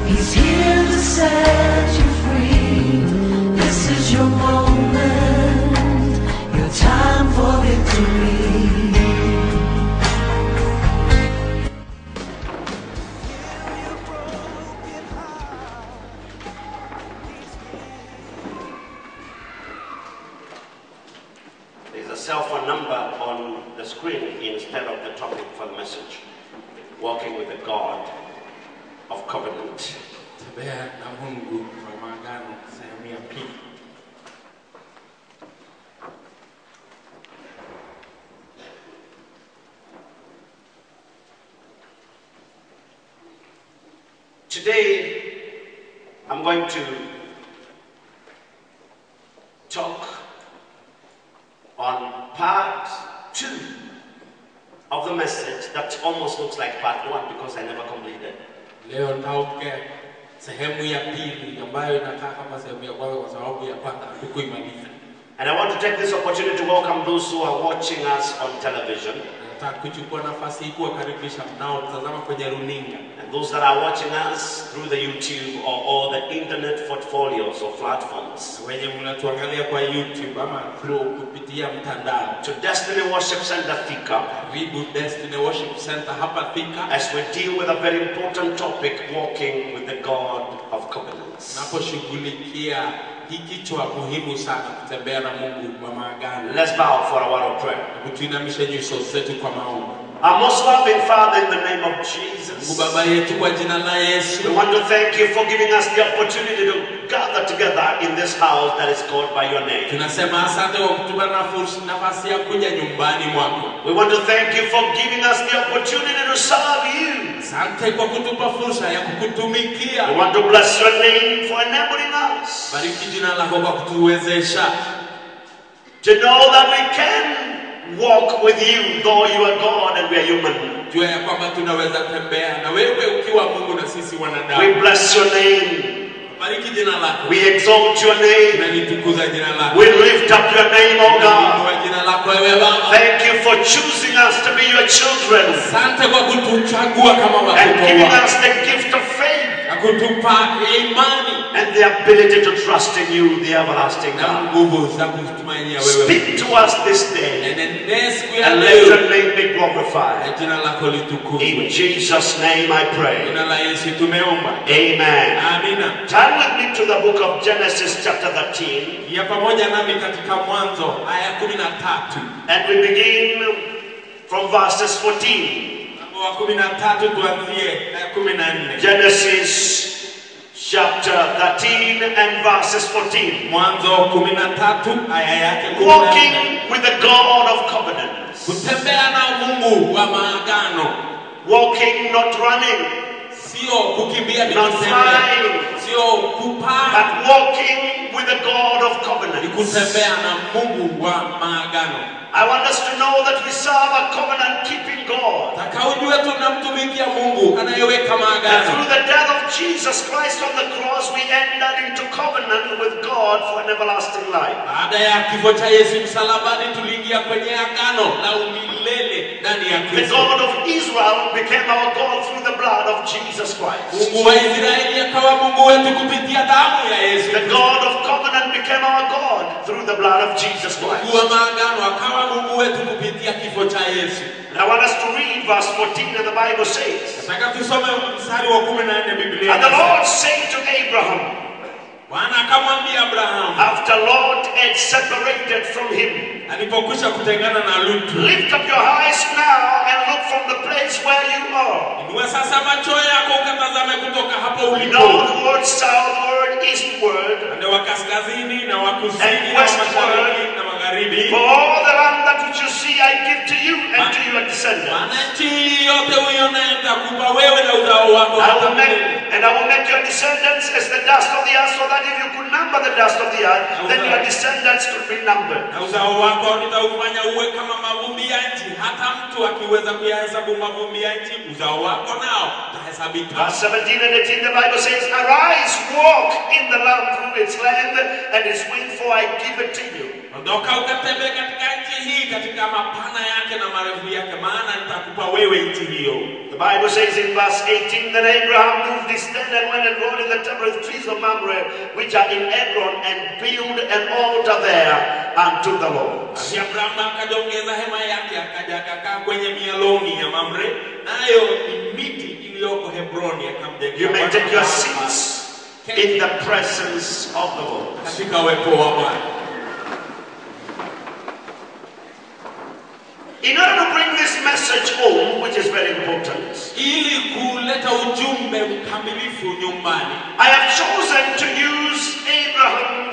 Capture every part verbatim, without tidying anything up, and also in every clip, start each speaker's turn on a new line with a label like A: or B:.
A: He's here to set you free. This is your moment, your time for victory.
B: There's a cell phone number on the screen instead of the topic for the message. Walking with the God of covenant. Today, I'm going to talk on part two of the message that almost looks like part one because I never completed.
C: Leo nitauke sehemu ya pili ambayo inakaa kama sehemu ya kwanza kwa sababu ya kwanza hatukuimaliza.
B: And I want to take this opportunity to welcome those who are watching us on television.
C: Nataka kuchukua nafasi hii kuwakaribisha mnaotazama kwenye runinga.
B: And those that are watching us through the YouTube or all the internet portfolios or platforms.
C: Wenye mnatuangalia kwa YouTube ama through kupitia mtandao.
B: To Destiny Worship Center Thika.
C: Karibu Destiny Worship Center hapa Thika.
B: As we deal with a very important topic, walking with the God of covenants.
C: Naposhughulikia kichwa muhimu sana kutembea na Mungu wa maagano.
B: Let's bow for a word of prayer.
C: Tuinamishe nyuso zetu kwa maombi.
B: Our most loving Father, in the name of Jesus,
C: Baba yetu kwa jina la Yesu,
B: we want to thank you for giving us the opportunity to gather together in this house that is called by your name.
C: Tunasema asante kwa kutupa nafasi ya kuja nyumbani mwako.
B: We want to thank you for giving us the opportunity to serve you.
C: Asante kwa kutupa fursa ya kukutumikia.
B: We want to bless your name for enabling us.
C: Bariki jina lako kwa kutuwezesha.
B: To know that we can walk with you, though you are God and we are human.
C: Jua ya kwamba tunaweza tembea na wewe ukiwa Mungu na sisi wanadamu.
B: We bless your name.
C: Bariki jina lako.
B: We exalt your name.
C: Tunalitukuza jina lako.
B: We lift up your name, O God.
C: Jina lako wewe Baba.
B: Thank you for choosing us to be your children.
C: Asante kwa kutuchagua kama watoto wako.
B: And giving us the gift of faith.
C: Na kutupa imani.
B: And the ability to trust in you, the everlasting God. Speak to us this day. And let your name be glorified. In Jesus' name I pray. Amen. Turn with me to the book of Genesis chapter thirteen. And we begin from verses fourteen. Genesis chapter thirteen and verses fourteen. Walking with the God of covenants. Walking, not running, not flying, but walking with the God of covenants. I want us to know that we serve a covenant-keeping God. And through the death of Jesus Christ on the cross, we entered into covenant with God for an everlasting life. The God of Israel became our God through the blood of Jesus Christ. The God of covenant became our God through the blood of Jesus Christ. And I want us to read verse fourteen, and the Bible says, and the Lord said to Abraham, after Lot had separated from him, lift up your eyes now and look from the place where you are. Northward, southward, eastward, and westward. For all the land that which you see I give to you and to your descendants. I will make, and I will make your descendants as the dust of the earth, so that if you could number the dust of the earth, then your descendants could be numbered. Verse seventeen and eighteen, the Bible says, arise, walk in the land through its land and its wind, for I give it to you.
C: hii katika mapana yake na marefu yake, maana nitakupa wewe nchi hiyo.
B: The Bible says in verse eighteen that Abraham moved his tent and went and wrote in the temple trees of Mamre, which are in Hebron, and built an altar there unto the Lord.
C: Abraham akajongeza hema yake akaja akakaa kwenye mialoni ya Mamre, nayo ni miti iliyoko Hebroni akamjengea.
B: You may take your seats in the presence of the Lord.
C: Katika uwepo wa Bwana.
B: In order to bring this message home, which is very important,
C: ili kuleta ujumbe mkamilifu nyumbani,
B: I have chosen to use Abraham,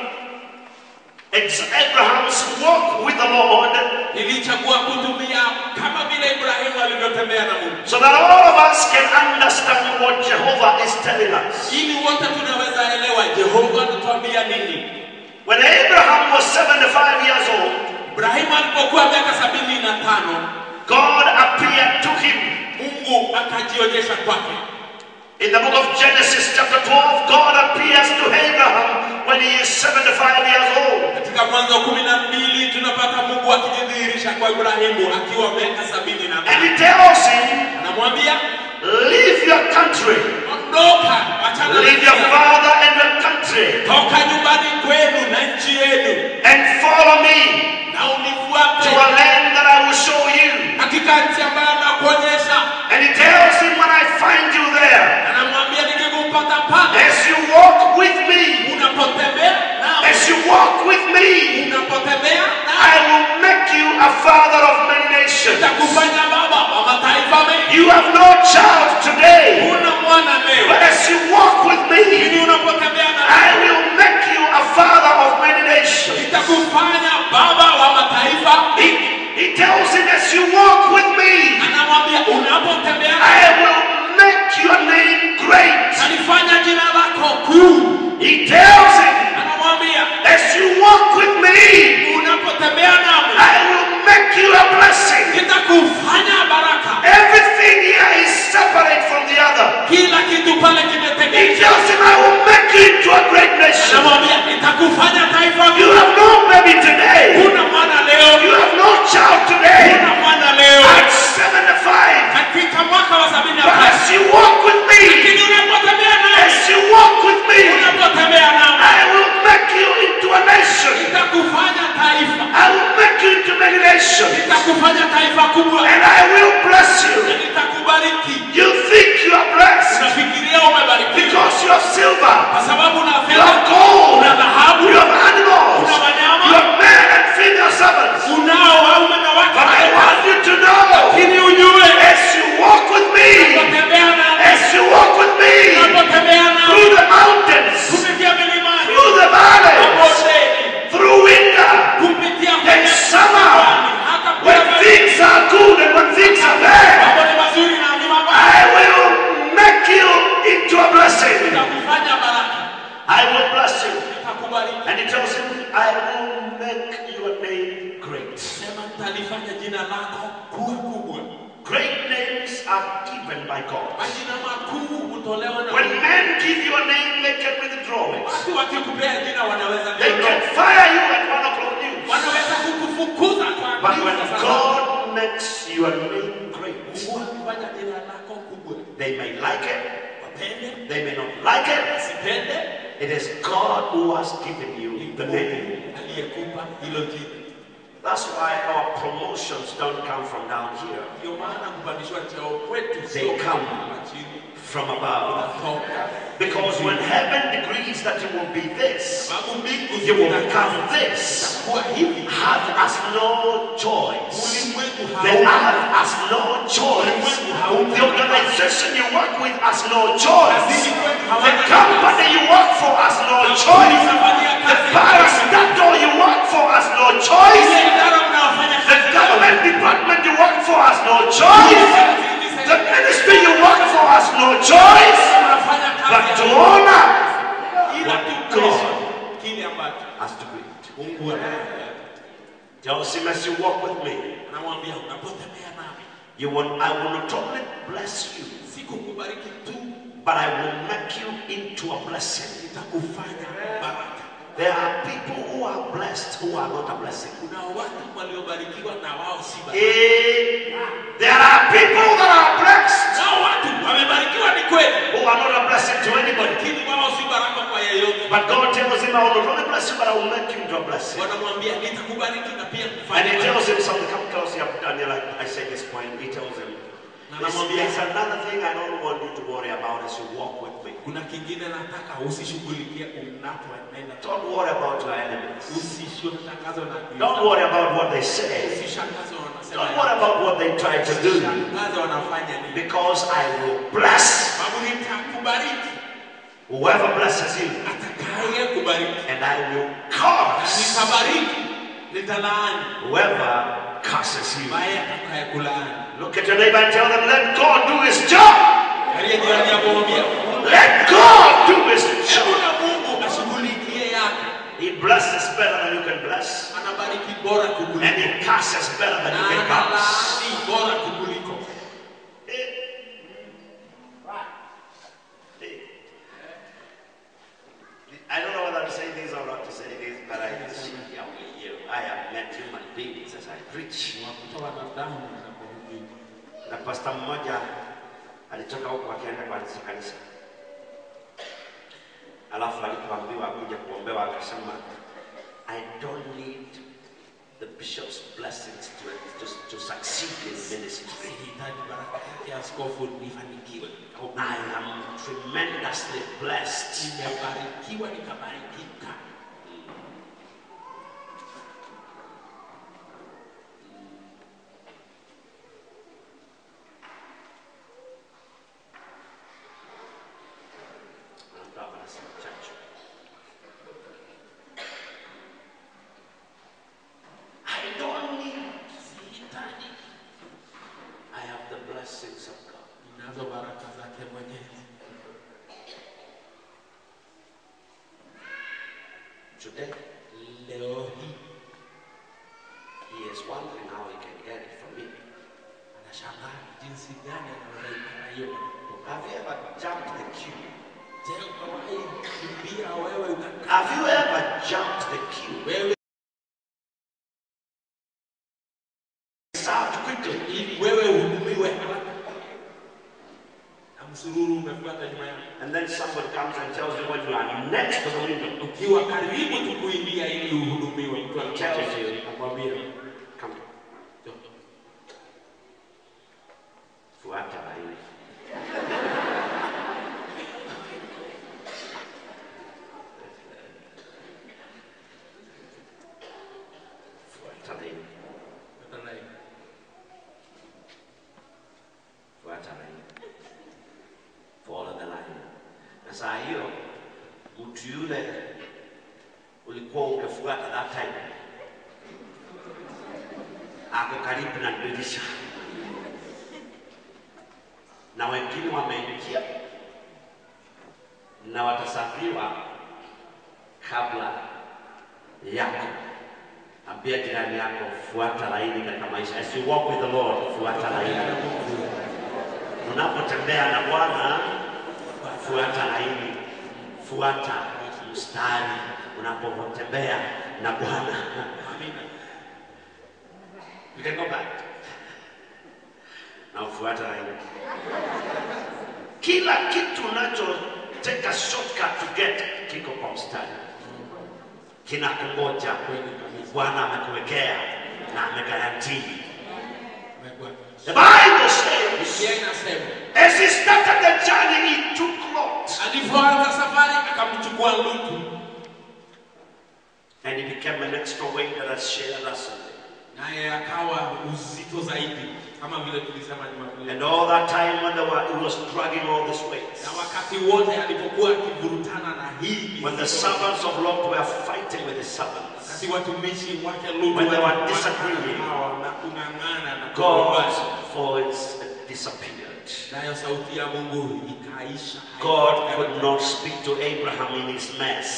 B: Abraham's walk with the Lord,
C: nilichagua kutumia kama vile Ibrahimu alivyotembea na Mungu,
B: so that all of us can understand what Jehovah is telling us.
C: ili wote tunaweza elewa Jehova anatuambia nini.
B: When Abraham was seventy-five years old,
C: Ibrahimu alipokuwa miaka sabini na tano,
B: God appeared to him.
C: Mungu akajionyesha kwake.
B: In the book of Genesis chapter twelve, God appears to Abraham when he is seventy-five years old.
C: Katika Mwanzo kumi na mbili tunapata Mungu akijidhihirisha kwa Ibrahimu akiwa miaka sabini na tano.
B: And he tells him,
C: anamwambia,
B: leave your country,
C: ondoka, achana
B: leave your father and your country,
C: toka nyumbani kwenu na nchi yenu,
B: and follow me
C: na unifuate
B: to a land that I will show you.
C: katika nchi ambayo nakuonyesha.
B: And he tells him, when I find you there,
C: anamwambia nikikupata pale,
B: as you walk with me,
C: unapotembea nami,
B: as you walk with me,
C: unapotembea
B: I
C: nami,
B: will make you a father of many nations.
C: nitakufanya baba wa mataifa mengi.
B: You have no child today,
C: Huna mwana leo,
B: but as you walk with me,
C: lakini unapotembea nami,
B: I will make you a father of many nations.
C: nitakufanya baba wa mataifa.
B: He, he tells him, as you walk with me,
C: Anamwambia unapotembea
B: I will make your name great.
C: nalifanya jina lako kuu.
B: He tells him,
C: Anamwambia
B: as you walk with me,
C: unapotembea nami,
B: I will make you a blessing.
C: nitakufanya baraka.
B: Everything here is separate from the other.
C: Kila kitu pale
B: He
C: kimetenganishwa.
B: tells him, I will make you into a great nation.
C: Anamwambia nitakufanya taifa
B: You
C: kuu.
B: have no baby today.
C: Huna mwana leo,
B: You have no child today.
C: huna mwana leo.
B: At seventy-five,
C: Katika mwaka wa sabini na
B: but
C: tano,
B: as you walk with me,
C: lakini unapotembea nami,
B: as you walk with me,
C: unapotembea nami,
B: I will make you into a nation.
C: nitakufanya taifa,
B: I will make you into many nations.
C: nitakufanya taifa kubwa,
B: And I will bless you.
C: na nitakubariki.
B: You think you are blessed
C: Unafikiria umebarikiwa
B: because you have silver,
C: kwa sababu una
B: you
C: fedha,
B: have gold,
C: una dhahabu,
B: you have animals,
C: una wanyama,
B: you have men and female servants.
C: unao waume na wake.
B: But I want you to know,
C: Lakini ujue
B: as you walk with me,
C: unapotembea nami,
B: as you walk with me,
C: unapotembea nami,
B: through the mountains,
C: kupitia milimani,
B: through the valleys,
C: mabondeni,
B: through winter
C: kupitia
B: and
C: kwenye
B: summer,
C: pwani, hata
B: when
C: kwenye
B: things are good and when things are bad,
C: mambo ni mazuri na ni mabaya,
B: I will make you into a blessing.
C: nitakufanya baraka,
B: I will bless you.
C: nitakubariki.
B: And he tells him, I will make your name great.
C: Sema nitalifanya jina lako kuwa kubwa.
B: Great names are given by God.
C: Majina makuu hutolewa na
B: When
C: Mungu.
B: men give you a name, they can withdraw it.
C: Watu wakikupea jina wanaweza
B: They can
C: kuondoka.
B: fire you at one o'clock news.
C: Wanaweza kukufukuza kwa
B: But
C: akili
B: when
C: za sasa.
B: God makes your name great,
C: Mungu akifanya jina lako kubwa,
B: they may like it,
C: wapende,
B: they may not like it.
C: wasipende,
B: It is God who has given you the name.
C: aliyekupa hilo jina.
B: That's why our promotions don't come from down here.
C: Ndio maana kupandishwa cheo kwetu
B: They
C: sio
B: come
C: kama chini,
B: from above.
C: unatoka.
B: Because when heaven agrees that you will be this,
C: Sababu mbingu
B: you will
C: zinakaa
B: become this.
C: kuwa hivi.
B: Have us no choice.
C: Ulimwengu
B: The
C: hauna.
B: earth has no choice. The organization you work with has no choice. The company you work for has no choice. The parastatal you work for has no choice. The government department you work for has no choice. The ministry you work for has no choice. But to honor what God has to bring. Tells him, as you walk with me, you will, I will not only bless you, but I will make you into a blessing. There are people who are blessed who are not a blessing. Eh, there are people that are blessed who are not a blessing to anybody. But God tells him, I will not only bless you, but I will make you into a blessing. And he tells him something. Come close here, Daniel. I, I say this point. He tells him, there's another thing I don't want you to worry about as you walk with me. Don't worry about your enemies. Don't worry about what they say. Don't worry about what they try to do. Because I will bless whoever blesses you. And I will curse whoever curses you. Look at your neighbor and tell them, let God do his job. Let God do his job. He blesses better than you can bless. And he curses better than you can curse. I don't know whether I'm saying this or not to say this, but I I have met human beings as I preach. Na pastor mmoja alitoka huko akaenda kwa kanisa. Alafu alipoambiwa kuja kuombewa akasema, I don't need the bishop's blessings to, to, to succeed in ministry. I am tremendously blessed. Today, he is wondering how he can get it from me. Have you ever jumped the queue? Have you ever jumped the queue? Served quickly. And then somebody comes and tells you when you are next to the window. He tells you, come. Fuata laini. Fuata laini. Fuata laini. Follow the line. Na saa hiyo mtu yule ulikuwa ukifuata that time ako karibu na dirisha na wengine wameingia na watasafiriwa kabla yako. Ambia jirani yako, fuata laini katika maisha. As you walk with the Lord, fuata laini. Unapotembea na Bwana, fuata laini, fuata mstari. Unapotembea na Bwana, you can go back. Now fuata laini. Kila kitu unacho take a shortcut to get kiko kwa mstari. Kinakungoja. Bwana amekuwekea na amegarantii. The Bible says, as he started the journey, he took Lot. And he became an extra weight that has shared us. And all that time when they were, he was dragging all this weight. When the servants of Lot were fighting with the servants, when they were disagreeing, God's voice disappeared. God could not speak to Abraham in his mess.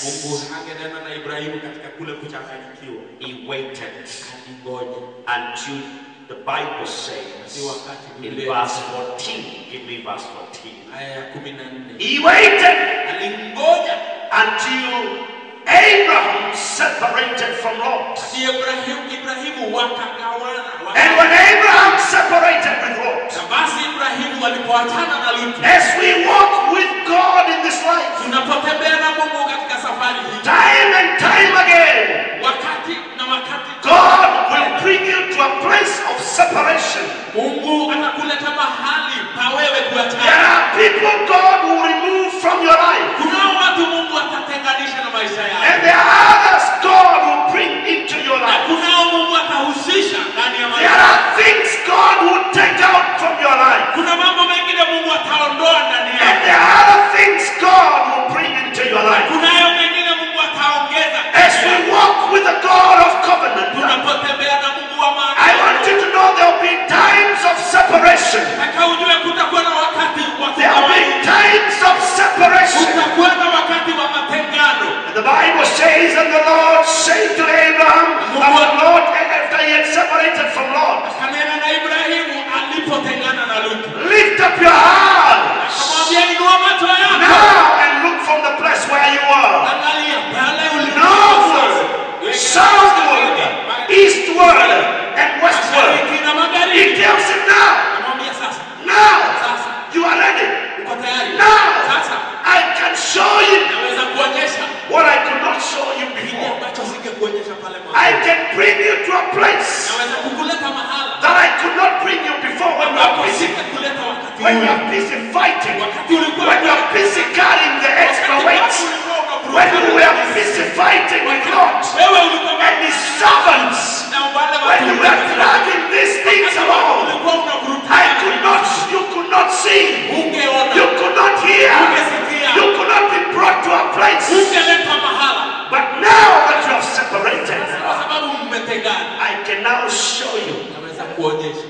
B: He waited until the Bible says in verse fourteen, give me verse fourteen. He waited until Abraham separated from Lot.
C: Ibrahim Ibrahimu wakagawana.
B: And when Abraham separated with Lot,
C: Basi Ibrahimu walipoachana na Lutu.
B: as we walk with God in this life,
C: Tunapotembea na Mungu katika safari hii,
B: time and time again,
C: wakati na wakati,
B: God will bring you to a place of separation.
C: Mungu atakuleta mahali pa wewe
B: There
C: kuachana.
B: are people God will remove from your life,
C: Kuna watu Mungu atatenganisha na maisha yao.
B: and there are others God will bring into your
C: Na
B: life.
C: kuna Mungu atahusisha ndani ya
B: There
C: maisha.
B: are things God will take out from your life,
C: Kuna mambo mengine Mungu ataondoa ndani
B: and
C: yako.
B: there are other things God will bring into your life.
C: Kuna hayo mengine Mungu ataongeza.
B: As we walk with the God of covenant,
C: Tunapotembea na Mungu wa maana.
B: I want you to know there will be times of separation.
C: Nataka ujue kutakuwa na wakati wa
B: There will be
C: kugawanyika.
B: times of separation.
C: Kutakuwa na wakati wa matengano.
B: And the Bible says, and the Lord said to Abraham, and the Lord, after he had separated from Lot,
C: Kanena na Ibrahimu alipotengana na Lutu.
B: lift up your heart
C: Akamwambia inua macho yako.
B: now and look from the place where you are.
C: Angalia pale ulipo.
B: Northward, southward, eastward, and westward.
C: Mashariki na magharibi.
B: He tells him now,
C: Anamwambia sasa.
B: now,
C: Sasa.
B: you are ready.
C: Uko tayari?
B: Now,
C: Sasa.
B: I can show you
C: Naweza kuonyesha
B: what I could not show you
C: kile
B: before.
C: ambacho singekuonyesha pale mwanzo.
B: I can bring you to a place
C: Naweza kukuleta mahala
B: that I could not bring you before when you are
C: ambapo
B: busy.
C: singekuleta wakati
B: When you
C: ule.
B: are busy fighting.
C: Wakati ulikuwa
B: When you are busy carrying the extra weights. When you were busy fighting with God
C: wewe ulikuwa
B: and his servants.
C: na wale
B: When you were
C: watu
B: dragging these things along.
C: ulikuwa unavuruta.
B: I could not, you could not see.
C: Ungeona.
B: You could not hear.
C: Ungesikia.
B: You could not be brought to a place.
C: Ungeletwa mahala.
B: But now that you have separated,
C: Kwa sababu mmetengana.
B: I can now show you
C: Naweza kuonyesha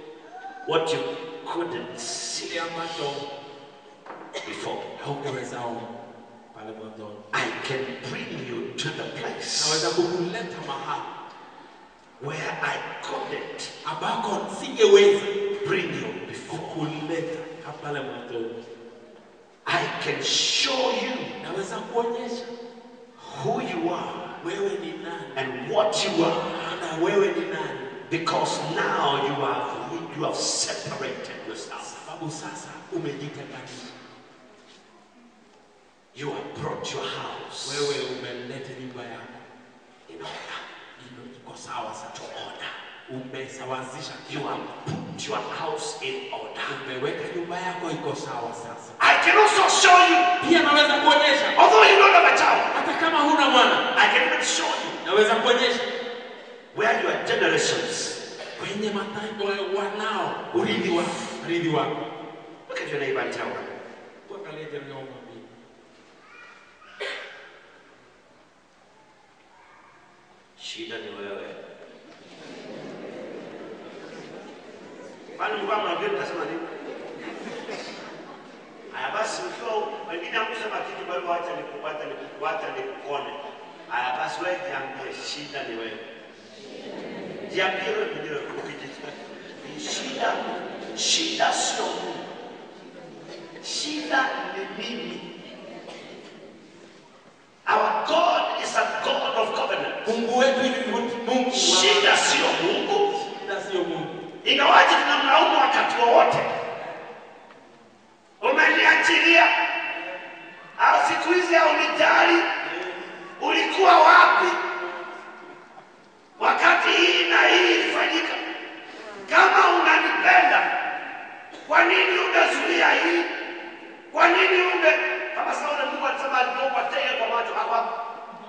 B: what you couldn't see
C: kile ambacho
B: before.
C: haungeweza ona pale mwanzo.
B: I can bring you to the
C: Naweza
B: place
C: kukuleta mahala
B: where I couldn't
C: ambako singeweza
B: bring you before.
C: kukuleta pale mwanzo.
B: I can show you
C: Naweza kuonyesha
B: who you are
C: wewe ni nani
B: and what you are,
C: na wewe ni nani,
B: because now you have you have separated yourself.
C: sababu sasa umejitenganisha.
B: You have brought your house
C: Wewe umeleta nyumba yako
B: in order.
C: iko sawa sawa,
B: To order.
C: umesawazisha.
B: You have put your house in order.
C: Umeweka nyumba yako iko sawa sasa.
B: I can also show you,
C: Pia naweza kuonyesha
B: although you don't have a child,
C: hata kama huna mwana,
B: I can even show you
C: naweza kuonyesha
B: where your generations.
C: kwenye mataifa wanao urithi wa urithi wako.
B: Look at your neighbor and tell them,
C: Tuangalie jirani yako mwambie,
B: shida ni wewe. Kwani mlikuwa mnaongea mtasema nini? Haya basi, ukiwa wengine hamkusema kitu, kwa hivyo acha nikupata nikupata nikuone. Haya basi, wewe jiambie shida ni wewe. Jiambie wewe mwenyewe ukijisikia. Shida, shida sio Mungu. Shida ni mimi. Our God is a God of covenant.
C: Mungu wetu ni Mungu.
B: Shida sio Mungu.
C: Shida sio Mungu.
B: Ingawaje tunamlaumu wakati wowote. Umeniachilia. Au siku hizi haunijali. Ulikuwa wapi wakati hii na hii ilifanyika? Kama unanipenda, kwa nini ungezuia hii? Kwa nini unge kama Sauli Mungu alisema alikuwa tege kwa macho hapa?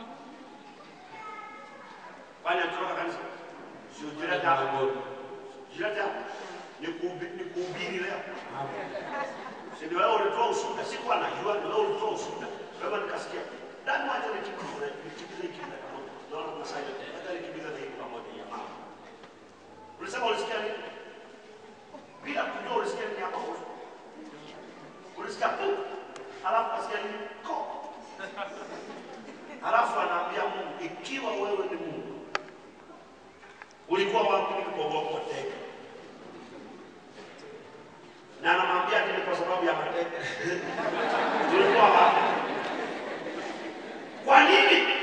B: Bwana tutoka kanisa. Sio jira hapo. Jira hapo. Ni kuhubiri ni kuhubiri leo. Sio wewe ulitoa ushuhuda, sikuwa najua ni wewe ulitoa ushuhuda. Wewe nikasikia. Ndani wacha nikikimbia, nikikimbia kimbia kama. Naona kuna side. Hata nikimbia zaidi pamoja ya mama. Ulisema ulisikia nini? Bila kujua ulisikia nini hapo? Ulisikia pu? Alafu asikia nini? Ko. Alafu anaambia Mungu, ikiwa wewe ni Mungu, ulikuwa wapi nilipokuwa teke? Na anamwambia nini kwa sababu ya mateke? Ulikuwa wapi? Kwa nini?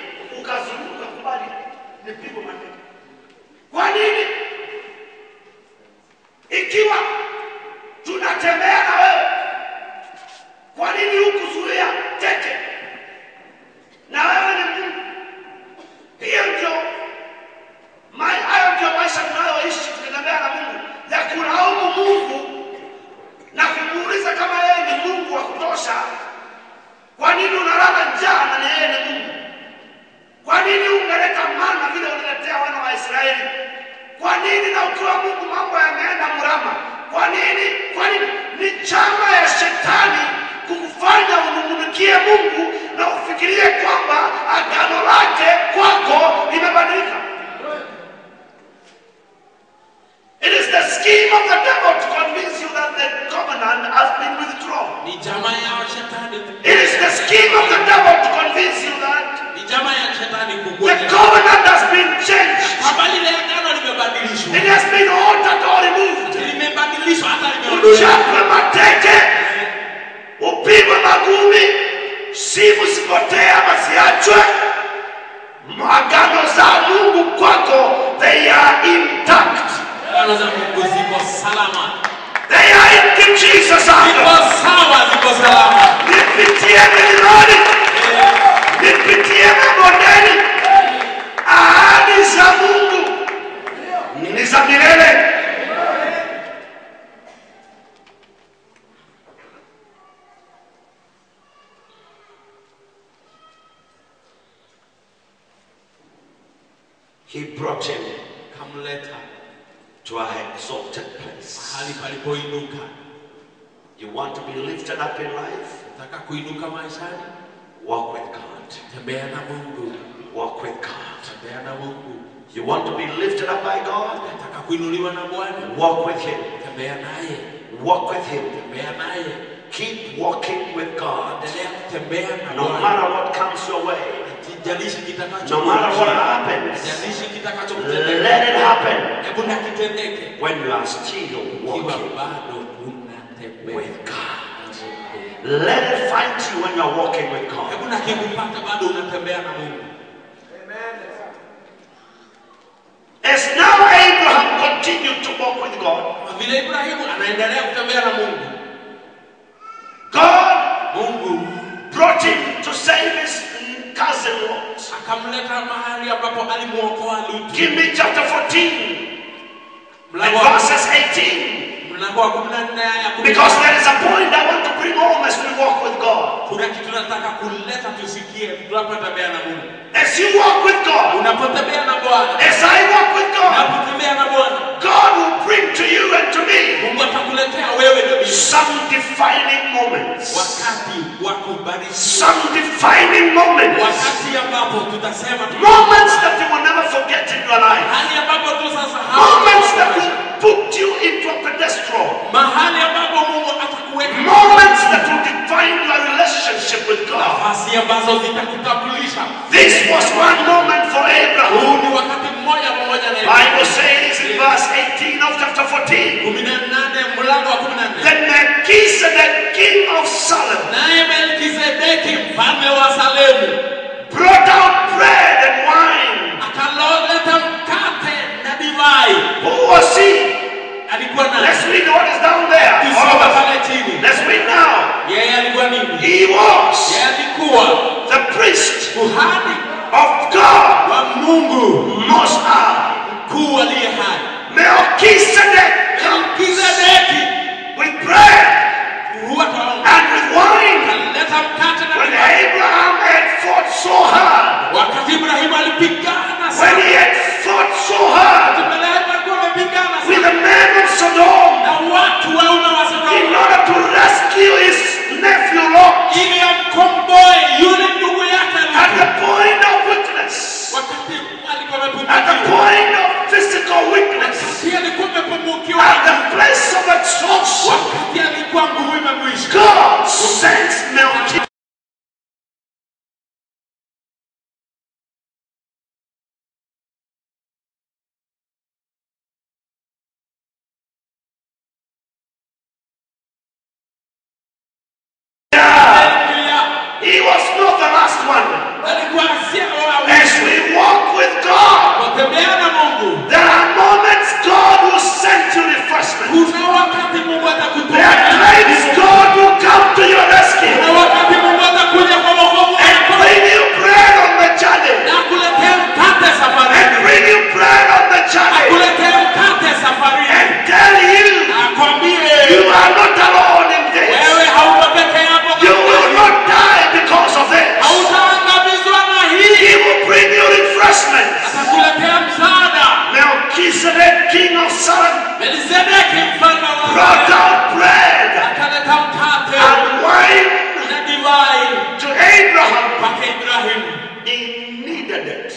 B: na ufikirie kwamba agano lake kwako limebadilika. It is the scheme of the devil to convince you that the covenant has been withdrawn. It is the scheme of the devil to convince you that the covenant has been changed. It has been altered or removed. Uchapwe mateke, upigwe magumi, simu sipotee ama siachwe. Agano za Mungu kwako, they are intact. They are in King Jesus' hands. Nipitie milimani, nipitie mabondeni. Ahadi za Mungu ni za milele. He brought him to an exalted place. You want to be lifted up in life? Walk with God. Walk with God. You want to be lifted up by God? Walk with Him. Walk with Him. Keep walking with God. No matter what comes your way, no matter what happens, let it happen when you are still walking with God. Let it find you when you are walking with God. As now Abraham continued to walk with God, God brought him to save his cousin Lot. Give me chapter fourteen and verses eighteen. Because there is a point I want to bring home as we walk with God. As you walk with God, as I walk with God, God will bring to you and to me some defining moments. Some defining moments. Moments that you will never forget in your life. Moments that will put you into a pedestal. Moments that will define your relationship with God. This was one moment for Abraham. The Bible says in verse eighteen of chapter fourteen, then Melchizedek, king of Salem, brought out bread and wine. Who was he? Let's read what is down there. Let's read now. He was the priest of God Most High. Melchizedek with bread and with wine. When Abraham had fought so hard, when he had fought so hard with the men of Sodom in order to rescue his nephew Lot at the point of weakness, at the point of physical weakness, at the place of exhaustion, God sends Melchizedek.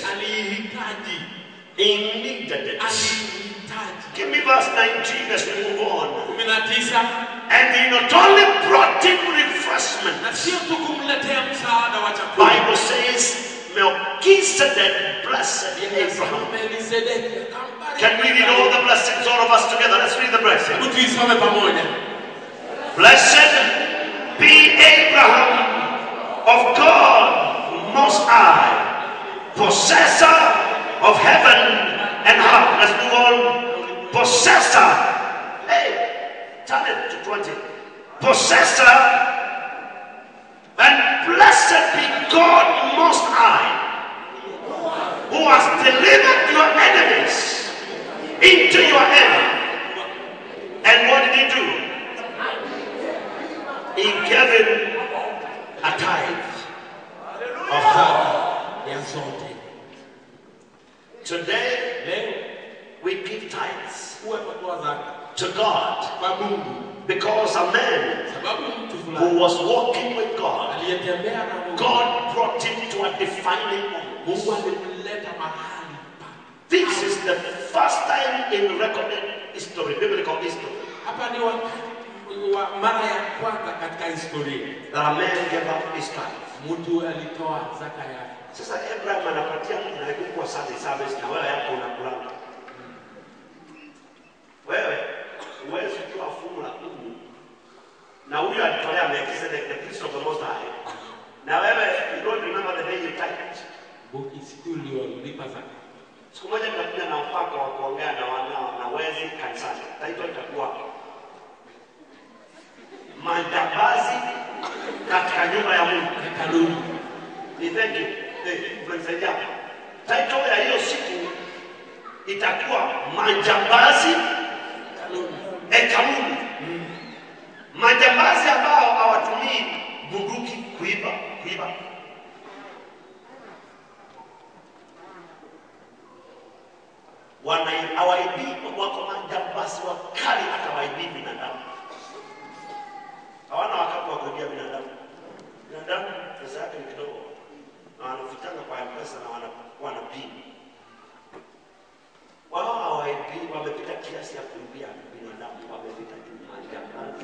B: He needed it. Give me verse nineteen as we move on. And he not only brought him refreshment. Bible says Melchizedek blessed Abraham. Can we read all the blessings, all of us together? Let's read the blessing. Blessed be Abraham of God Most High, possessor of heaven and earth. Let's move on. Possessor. Hey, turn it to twenty. Possessor and blessed be God Most High, who has delivered your enemies into your hand. And what did he do? He gave him a tithe of her exalted. Today, we give tithes to God because a man who was walking with God, God brought him to a defining moment. This is the first time in recorded history, biblical history, that a man gave up his tithe. Sasa Abraham anapatia Mungu na kwa Sunday service na wewe hapo unakulanga. Wewe uwezi kutoa fungu la kumi. Na huyo alitolea Melchizedek, the priest of the Most High. Na wewe you don't remember the day you tithed. Boki siku ile ulipa zaka. Siku moja nitakuja na mpaka wa kuongea na wanao na wezi kanisani. Title itakuwa Majambazi katika nyumba ya Mungu. Hekaluni. Ni thank you. Mnanisaidia. Title ya hiyo siku itakuwa majambazi hekaluni. Majambazi ambao hawatumii bunduki kuiba, kuiba. Wana hawaibi wako majambazi wakali hata waibi binadamu. Hawana wakati wa kuibia binadamu. Binadamu pesa yake ni kidogo. Na wanafitanga kwa mpesa na wanapini. Wao hawaibi, wamepita kiasi ya kuibia binadamu, wamepita juu majambazi.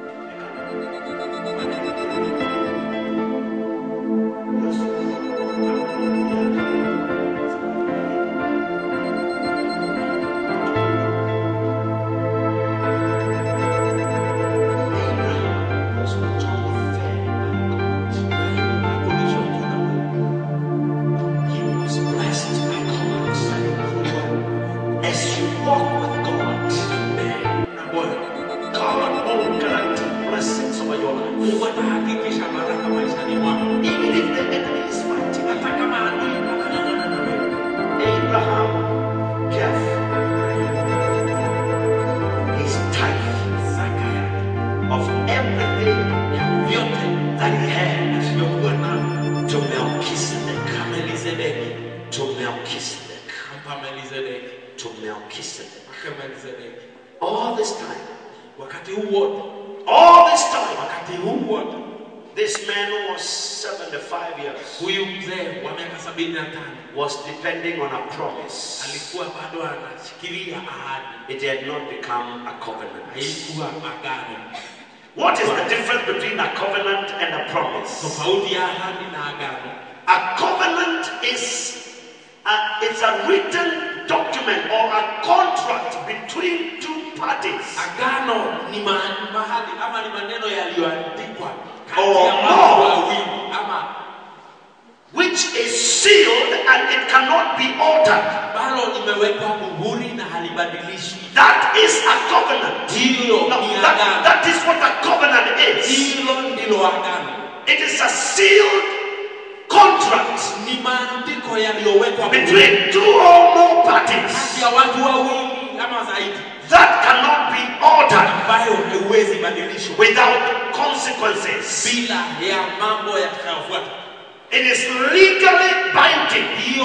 B: All this time, all this time, this man who was seventy-five years was depending on a promise. It had not become a covenant. What is the difference between a covenant and a promise? A covenant is a, it's a written document or a contract between two parties. Agano ni mahali ama ni maneno yaliyoandikwa or more, which is sealed and it cannot be altered. That is a covenant. Now, that, that is what a covenant is. It is a sealed contract between two or more parties that cannot be altered without consequences. It is legally binding.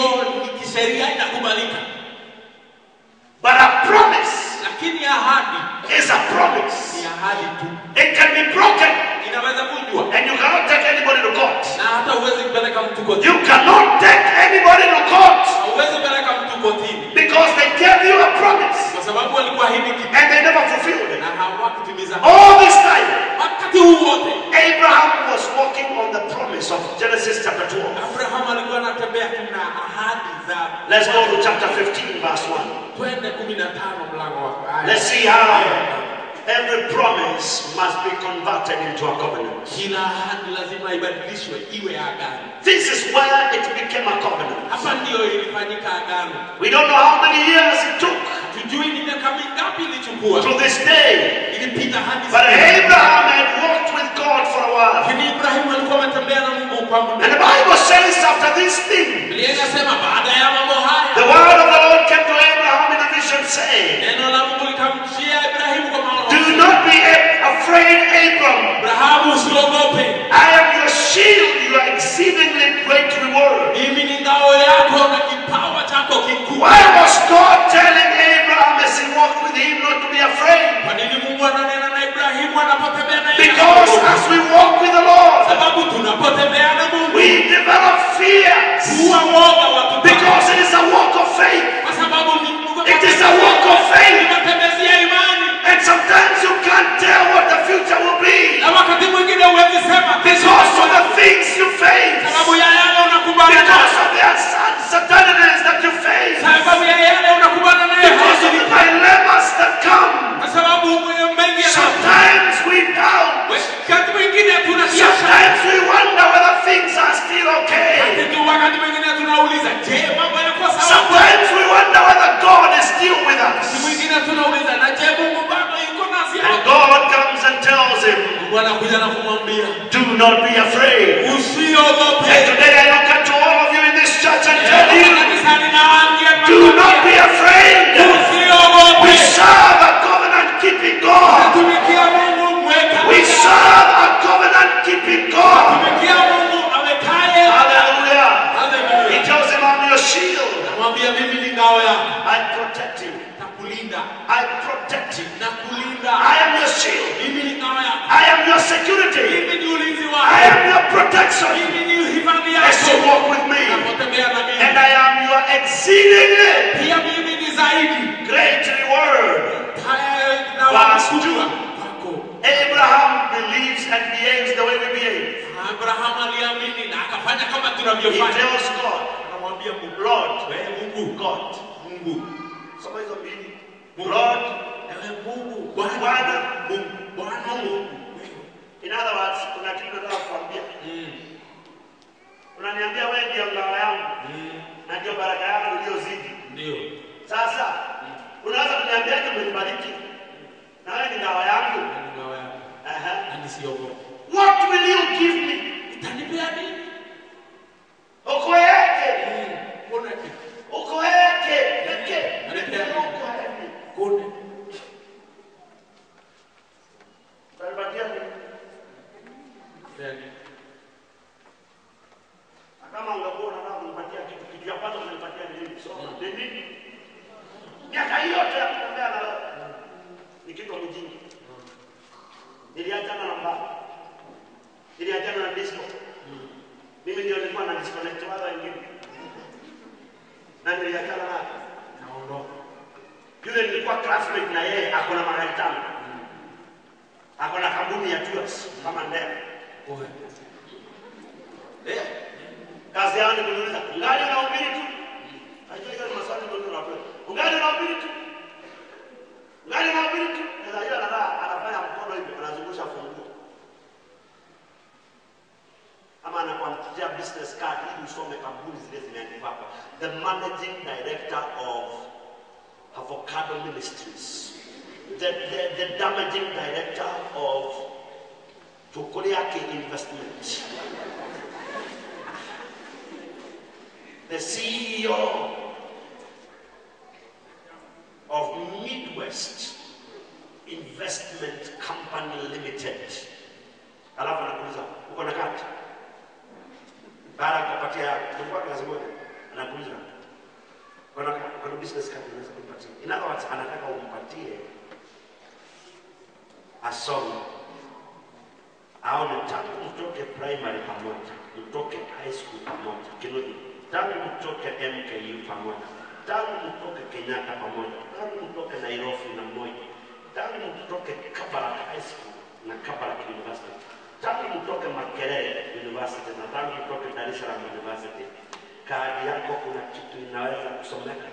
B: But a promise is a promise. It can be broken.
C: inaweza kujua.
B: And you cannot take anybody to court.
C: Na hata uwezi kupeleka mtu kotini.
B: You cannot take anybody to court.
C: Uwezi kupeleka mtu kotini.
B: Because they gave you a promise.
C: Kwa sababu walikuahidi kitu.
B: And they never fulfilled it.
C: Na hawakutimiza.
B: All this time,
C: wakati huu wote,
B: Abraham was walking on the promise of Genesis chapter twelve.
C: Abraham alikuwa anatembea na ahadi za.
B: Let's go to chapter fifteen verse one.
C: Twende kumi na tano mlango wa.
B: Let's see how every promise must be converted into a covenant.
C: Kila ahadi lazima ibadilishwe iwe agano.
B: This is where it became a covenant.
C: Hapa ndio ilifanyika agano.
B: We don't know how many years it took.
C: Hatujui ni miaka mingapi ilichukua.
B: To this day.
C: Ilipita hadi.
B: But Abraham had walked with God for a while.
C: Lakini Ibrahim alikuwa ametembea na Mungu kwa muda.
B: And the Bible says after this thing,
C: Biblia inasema baada ya mambo haya,
B: the word of the Lord came to Abraham in a vision saying,
C: neno la Mungu likamjia Ibrahim kwa maono.
B: do not be afraid, Abram.
C: Abraham, usiogope.
B: I am your shield, your exceedingly great reward.
C: Mimi ni ngao yako na kipawa chako kikuu.
B: Why was God telling Abraham as he walked with him not to be afraid?
C: Kwa nini Mungu ananena na Ibrahimu anapotembea na yeye?
B: Because as we walk with the Lord,
C: sababu tunapotembea na Mungu,
B: we develop fear.
C: Kuwa woga watu.
B: Because it is a walk of faith.
C: Kwa sababu ni Mungu.
B: It is a walk of faith.
C: Matembezi ya imani.
B: And sometimes you can't tell what the future will be.
C: Na wakati mwingine huwezi sema
B: because of the things you face.
C: sababu ya yale unakubana nayo.
B: Because of the uncertainties that you face.
C: Sababu ya yale unakubana nayo.
B: Because of the dilemmas that come.
C: Kwa sababu mengi.
B: Sometimes we doubt.
C: Wakati mwingine tunashaka.
B: Sometimes we wonder whether things are still okay.
C: Wakati mwingine tunauliza, je, mambo yako sawa?
B: Sometimes we wonder whether God is still with us.
C: Wakati mwingine tunauliza, na je, Mungu bado yuko nasi?
B: And God comes and tells him,
C: Mungu anakuja na kumwambia,
B: do not be afraid.
C: Usiogope.
B: And today I look at all of you in this church and tell you, do not be afraid. We serve a covenant-keeping God. We serve a covenant-keeping God. Hallelujah. He tells him, I'm your shield. I protect him. I protect him. I am your shield. I am your security. I am your protection. As you walk with me. And I am your exceedingly great reward. Verse two. Abraham believes and behaves the way we behave. He tells God, Lord, God, somebody is obedient. Lord, Bwana, Mungu. In other words, kuna kitu nataka kukwambia. Unaniambia wewe ndio ngao yangu. Na ndio baraka yangu iliyozidi.
C: Ndio.
B: Sasa unaweza kuniambia eti umenibariki. Na wewe ni ngao yangu.
C: Ni ngao yangu.
B: Aha.
C: Ndio sio.
B: What will you give me?
C: Utanipea nini?
B: Uko yake.
C: Mbona kitu?
B: Uko yake. Peke. Ndio uko yake.
C: Kone.
B: Talipatia nini?
C: Nani?
B: Kama ungekuwa unataka kunipatia kitu kitu ya kwanza unanipatia nini? So, nini? Miaka hiyo yote ya kutembea na ni kitu mjingi. Niliachana na mbao. Niliachana na disco. Mimi ndio nilikuwa na disconnect wale wengine. Na niliachana na
C: naondoka.
B: Yule nilikuwa classmate na yeye ako na magari tano. Ako na kampuni ya tours kama ndege.
C: Ohe.
B: Eh? Kazi yangu ni kuniuliza, ungali unahubiri tu? Najua hiyo ni maswali ndio tunapewa. Ungali unahubiri tu? Ungali unahubiri tu? Sasa hiyo anataka anafanya mkono hivi, anazungusha funguo. Ama anakuandikia business card ili usome kampuni zile zimeandikwa hapa. The managing director of Avocado Ministries. The, the, the damaging director of Tokoriake Investment. The C E O of Midwest Investment Company Limited. Alafu anakuuliza, uko na kati? Baada ya kupatia kulikuwa kazi moja, anakuuliza, kuna kuna business card unaweza kumpatia. In other words, anataka umpatie asome au nataka mtoke primary pamoja, mtoke high school pamoja, kinoni tangu mtoke M K U pamoja, tangu mtoke Kenyatta pamoja, tangu mtoke Nairobi na moja, tangu mtoke Kabarak High School na Kabarak University, tangu mtoke Makerere University na tangu mtoke Dar es Salaam University, kadi yako kuna kitu inaweza kusomeka.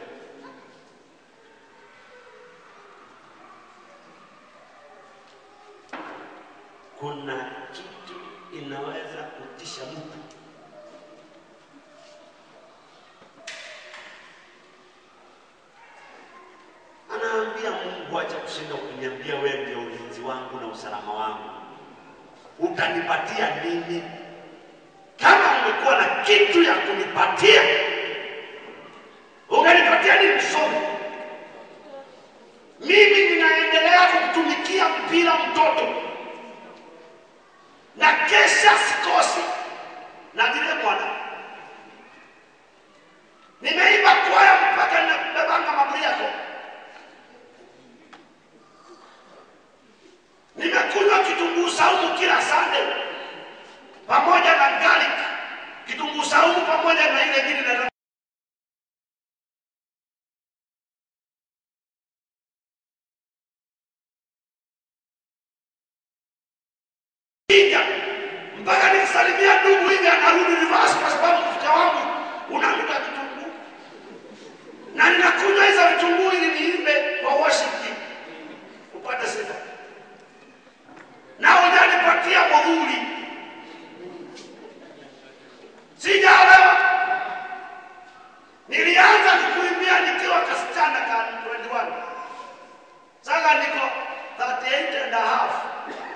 B: Kuna kitu inaweza kutisha mtu. Anaambia Mungu, acha kushinda ukiniambia wewe ndio ulinzi wangu na usalama wangu. Utanipatia nini? Kama ungekuwa na kitu ya kunipatia, ungenipatia nini kusoma? Mimi ninaendelea kutumikia mpira mtoto. Na kesha sikosi. Na vile mwana. Nimeiba kwaya mpaka na bebanga maburi yako. Nimekunywa kitunguu saumu kila Sunday. Pamoja na garlic. Kitunguu saumu pamoja na ile ingine na mpaka nikisalimia ndugu hivi anarudi reverse kwa sababu mfuka wangu unanuka kitunguu. Na ninakunywa hizo vitunguu ili niimbe kwa worship upate sifa. Na hujanipatia muhuri. Sijaelewa. Nilianza kukuimbia nikiwa kasichana ka ishirini na moja. Sasa niko thirty-eight and a half.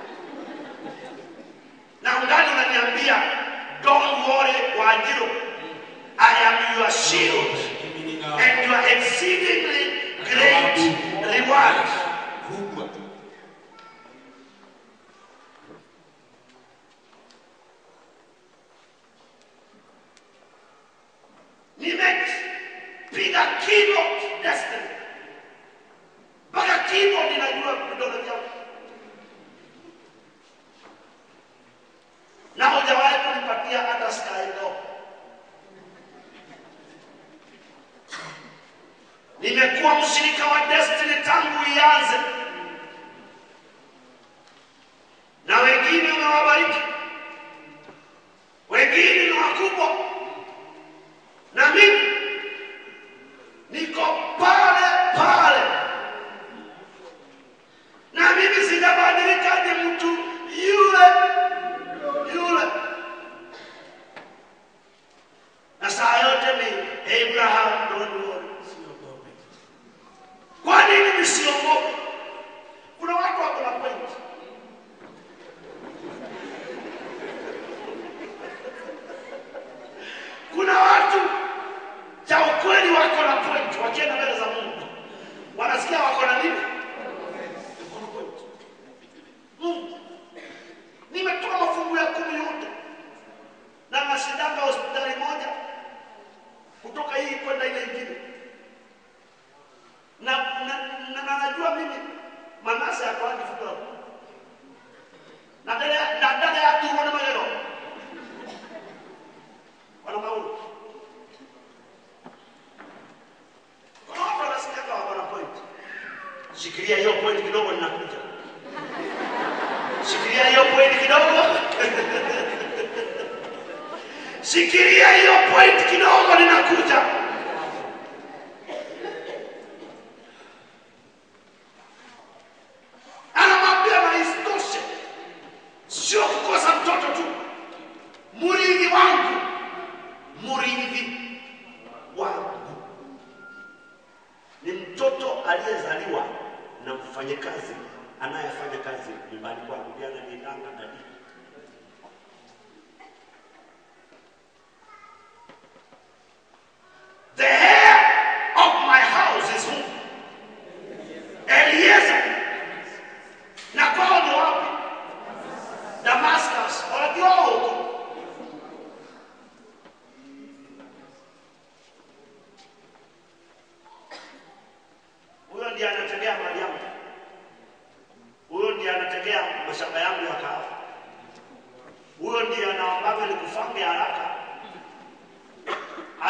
B: Na ungani unaniambia don't worry Wajiro, I am your shield and your exceedingly great reward. Nimepiga keyboard Destiny. Baka keyboard inajua vidole vyangu. Na hujawahi kunipatia hata skylo. Nimekuwa mshirika wa Destiny tangu ianze. Na wengine umewabariki. Wengine ni wakubwa. Na mimi niko pale pale. Na mimi sijabadilika, ni mtu yule yule. Na saa yote ni Abraham, don't worry. Kwa nini nisiogope? Kuna watu wako na point. Kuna watu cha ukweli wako na point, wakienda mbele za Mungu. Wanasikia wako na nini? Wako na point. Mungu, nimetoa mafungu ya kumi yote. Na nashindanga hospitali moja kutoka hii kwenda ile nyingine. Na na, na, na najua mimi Manase ya kwa kifuko. Na dada na dada ya tu wana magero. Wana maulu. Kwa hapo nasikia kwa wana point. Shikilia hiyo point kidogo ninakuja. Shikilia hiyo point kidogo. Shikilia hiyo point kidogo ninakuja. Anamwambia na isitoshe. Sio kukosa mtoto tu. Murithi wangu. Murithi wangu. Ni mtoto aliyezaliwa na mfanyakazi anayefanya kazi nyumbani kwangu, ndiye ananiitanga dadi.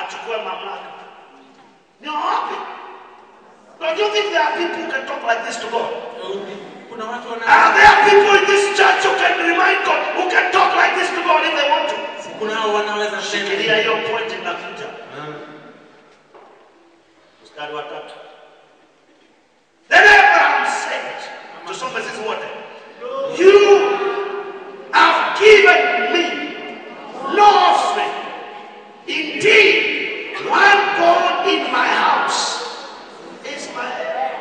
B: achukue mamlaka. Ni wapi? Don't you think there are people who can talk like this to God? Are there people in this church who can remind God, who can talk like this to God if they want to? Shikilia hiyo point inakuja. Mstari wa tatu. Then Abraham said to somebody, this is what? You have given me no offspring. Indeed, one born in my house is my heir.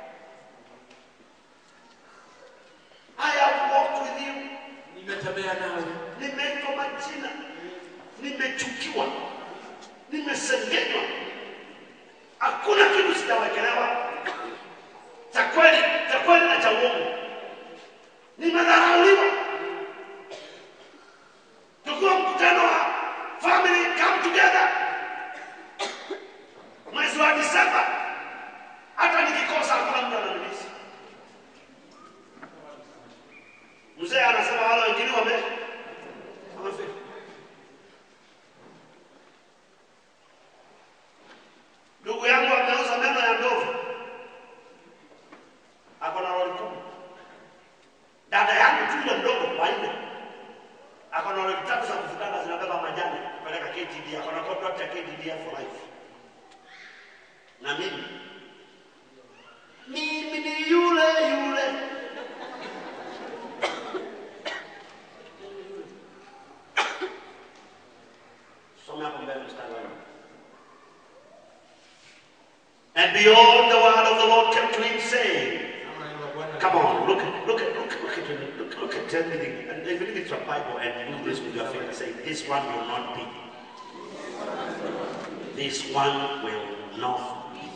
B: I have walked with you. Nimeitwa majina. Nimechukiwa. Nimesengenywa. Hakuna kitu sitawekelewa. Cha kweli, cha kweli na cha uongo. Nimedharauliwa. Tukiwa mkutano wa family come together. Mwezi wa Disemba. Hata nikikosa hakuna mtu ananilisi. Mzee anasema wale wengine wame wamefika. Ndugu yangu ameuza meno ya ndovu. Ako na lori kubwa. Dada yangu tu mdogo wanne. Ako na lori tatu za kufukana zinabeba majani kupeleka K T D. Ako na contract ya K T D for life. Na mimi mimi ni yule yule. And behold, the word of the Lord came to him, saying, come on, look, look, look, look at it, look, look at everything. And even if it's your Bible and do this with your finger, say, this one will not be. This one will not be.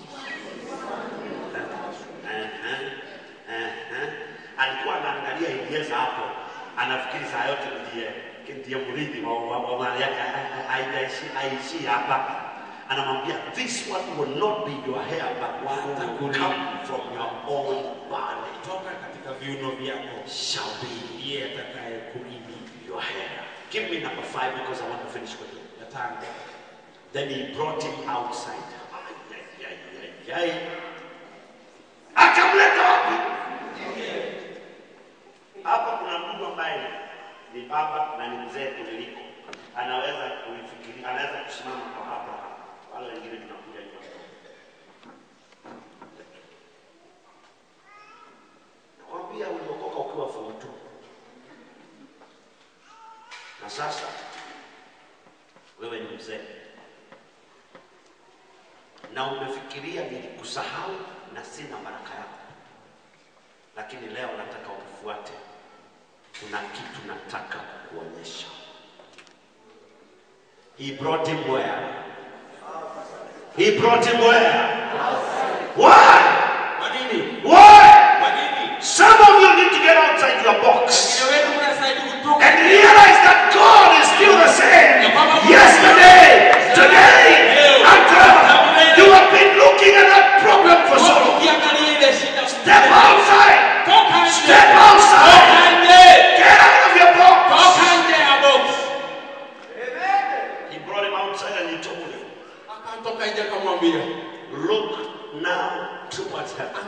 B: Uh-huh, uh-huh. Alikuwa anaangalia Elieza hapo, anafikiri saa yote ndiye ndiye mrithi wa mali yake, aishi hapa. Anamwambia, this one will not be your hair, but one will come from your own body. Shall be your hair. Give me number five because I want to finish with it. Then he brought him outside. Akamleta wapi? Hapa kuna mtu ambaye ni baba na ni mzee kuliko. Anaweza kufikiria, anaweza kusimama kwa hapa. Wale wengine tunakuja nyuma. Nakwambia uliokoka ukiwa form two. Na sasa wewe ni mzee. Na umefikiria nilikusahau na sina baraka yako. Lakini leo nataka ufuate. Kuna kitu nataka kukuonyesha. He brought him where? He brought him where? Why? Why? Some of you need to get outside your box and realize that God is still the same. Yesterday, today, and forever. You have been looking at that problem for so long. Step outside. Step outside. Get out of your box. He brought him outside and he told him, look now towards heaven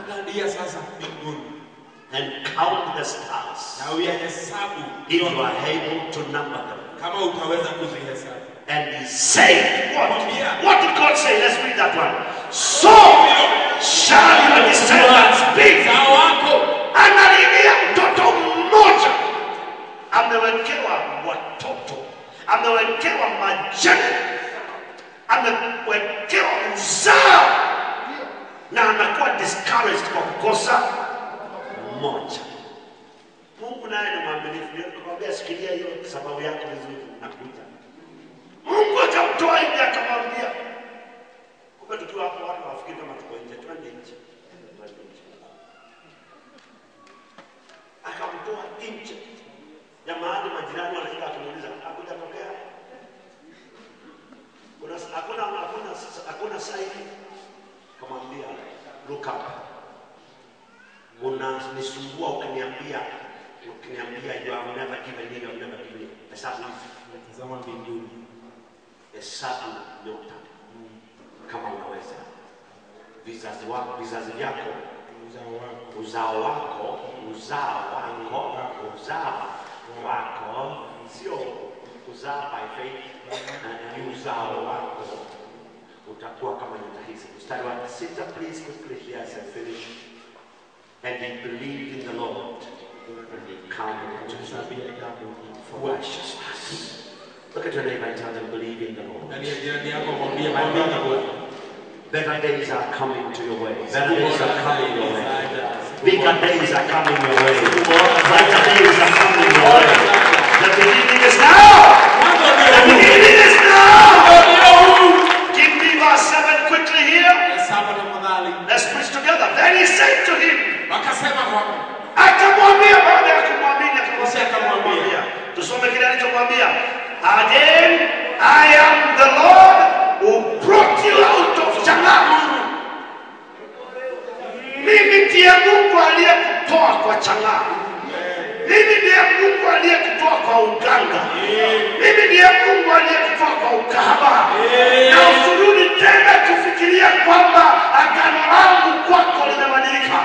B: and count the stars if you are able to number them. And he said, what? What did God say? Let's read that one. So shall your descendants be. Analilia mtoto mmoja. Amewekewa watoto. Amewekewa majani. Amewekewa uzao. Na anakuwa discouraged kwa kukosa mmoja. Mungu naye ni mwaminifu. Nikwambia sikilia hiyo sababu yake vizuri nakuja. Mungu akamtoa nje akamwambia. Kumbe tukiwa hapo watu wafikiri kama tuko nje, twende nje. Akamtoa nje. Jamani majirani wanaenda kumuuliza, hakuja tokea? Kuna hakuna hakuna hakuna sahihi. Kamwambia, look up. Unanisumbua ukiniambia ukiniambia you have never given me, you have never given me. Hesabu hivi. Tazama mbinguni. hesabu nyota kama unaweza. Vizazi wako, vizazi vyako, uzao wako, uzao wako, uzao wako, sio uzao by faith, na uzao wako utakuwa kama nyota hizi. Mstari wa sita, please quickly here as I finish. And he believed in the Lord, counted to him righteousness. Look at your neighbor and tell them, believe in the Lord. Better days are coming to your way. Better days are coming your way. Bigger days are coming your way. Brighter days are coming your way. The beginning is now. The beginning is now. Give me verse seven quickly here. Let's preach together. Then he said to him, akamwambia baada ya kumwamini akamwambia. Tusome kile alichomwambia. Again, I am the Lord who brought you out of chang'aa. Mimi ndiye Mungu aliyekutoa kwa chang'aa. Mimi ndiye Mungu aliyekutoa kwa uganga. Mimi ndiye Mungu aliyekutoa kwa ukahaba. Na usirudi tena kufikiria kwamba agano langu kwako limebadilika.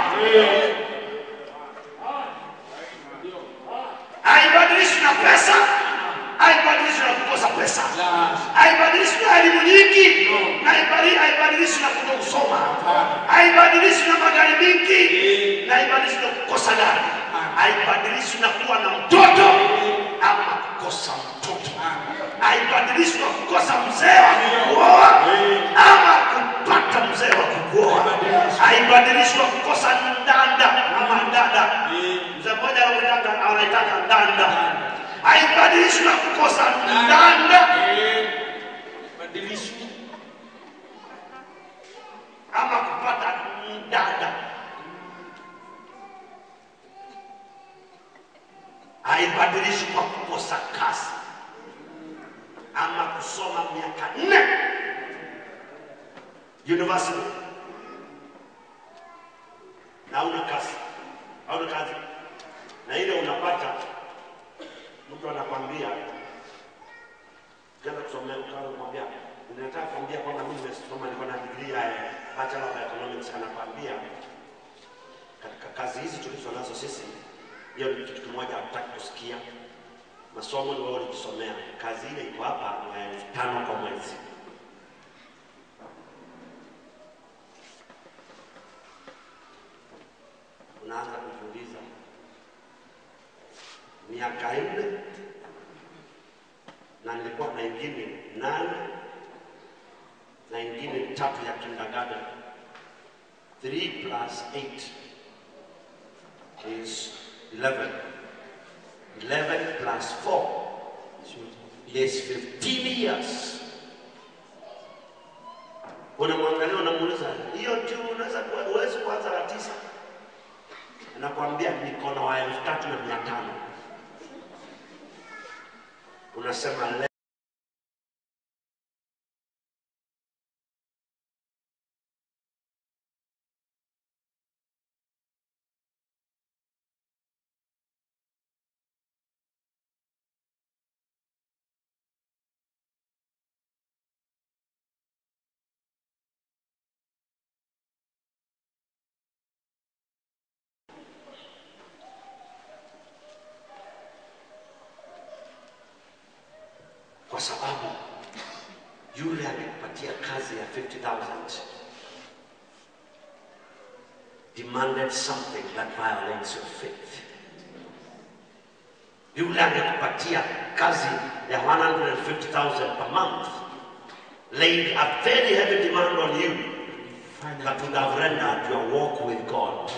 B: Haibadilishwi na pesa, haibadilishwi na kukosa pesa, haibadilishwi na elimu nyingi, na haibadilishwi na kutokusoma, haibadilishwi na magari mingi, na haibadilishwi na kukosa gari, haibadilishwi na kuwa na mtoto ama kukosa mtoto, haibadilishwi na kukosa mzee wa kuoa ama kupata mzee wa kuoa, haibadilishwi na kukosa ndanda ama ndada. Mzee mmoja anataka anataka ndanda. Haibadilishwi na kukosa ndanda. Badilishwi ama kupata ndanda. Haibadilishwi kwa kukosa kazi ama kusoma miaka nne university na una kazi, hauna kazi, na ile unapata mtu anakuambia kama kusomea ukao, kumwambia unataka kuambia kwamba mimi nimesoma, niko na degree ya Bachelor of Economics, anakuambia katika kazi hizi tulizo nazo sisi, hiyo ni kitu kimoja hataki kusikia. Masomo ni wewe ulisomea, kazi ile iko hapa ni elfu tano kwa mwezi. Unaanza kujiuliza, miaka nne na nilikuwa na ingine nane na ingine tatu ya kindergarten. Three plus eight is eleven. Eleven plus four is fifteen years. Unamwangalia unamuuliza, hiyo tu unaweza uweze kuanza na tisa? Anakuambia niko na wa elfu tatu na mia tano. Unasema le kwa sababu yule alikupatia kazi ya fifty thousand demanded something that violates your faith. Yule alikupatia kazi ya one hundred fifty thousand per month laid a very heavy demand on you that would have rendered your walk with God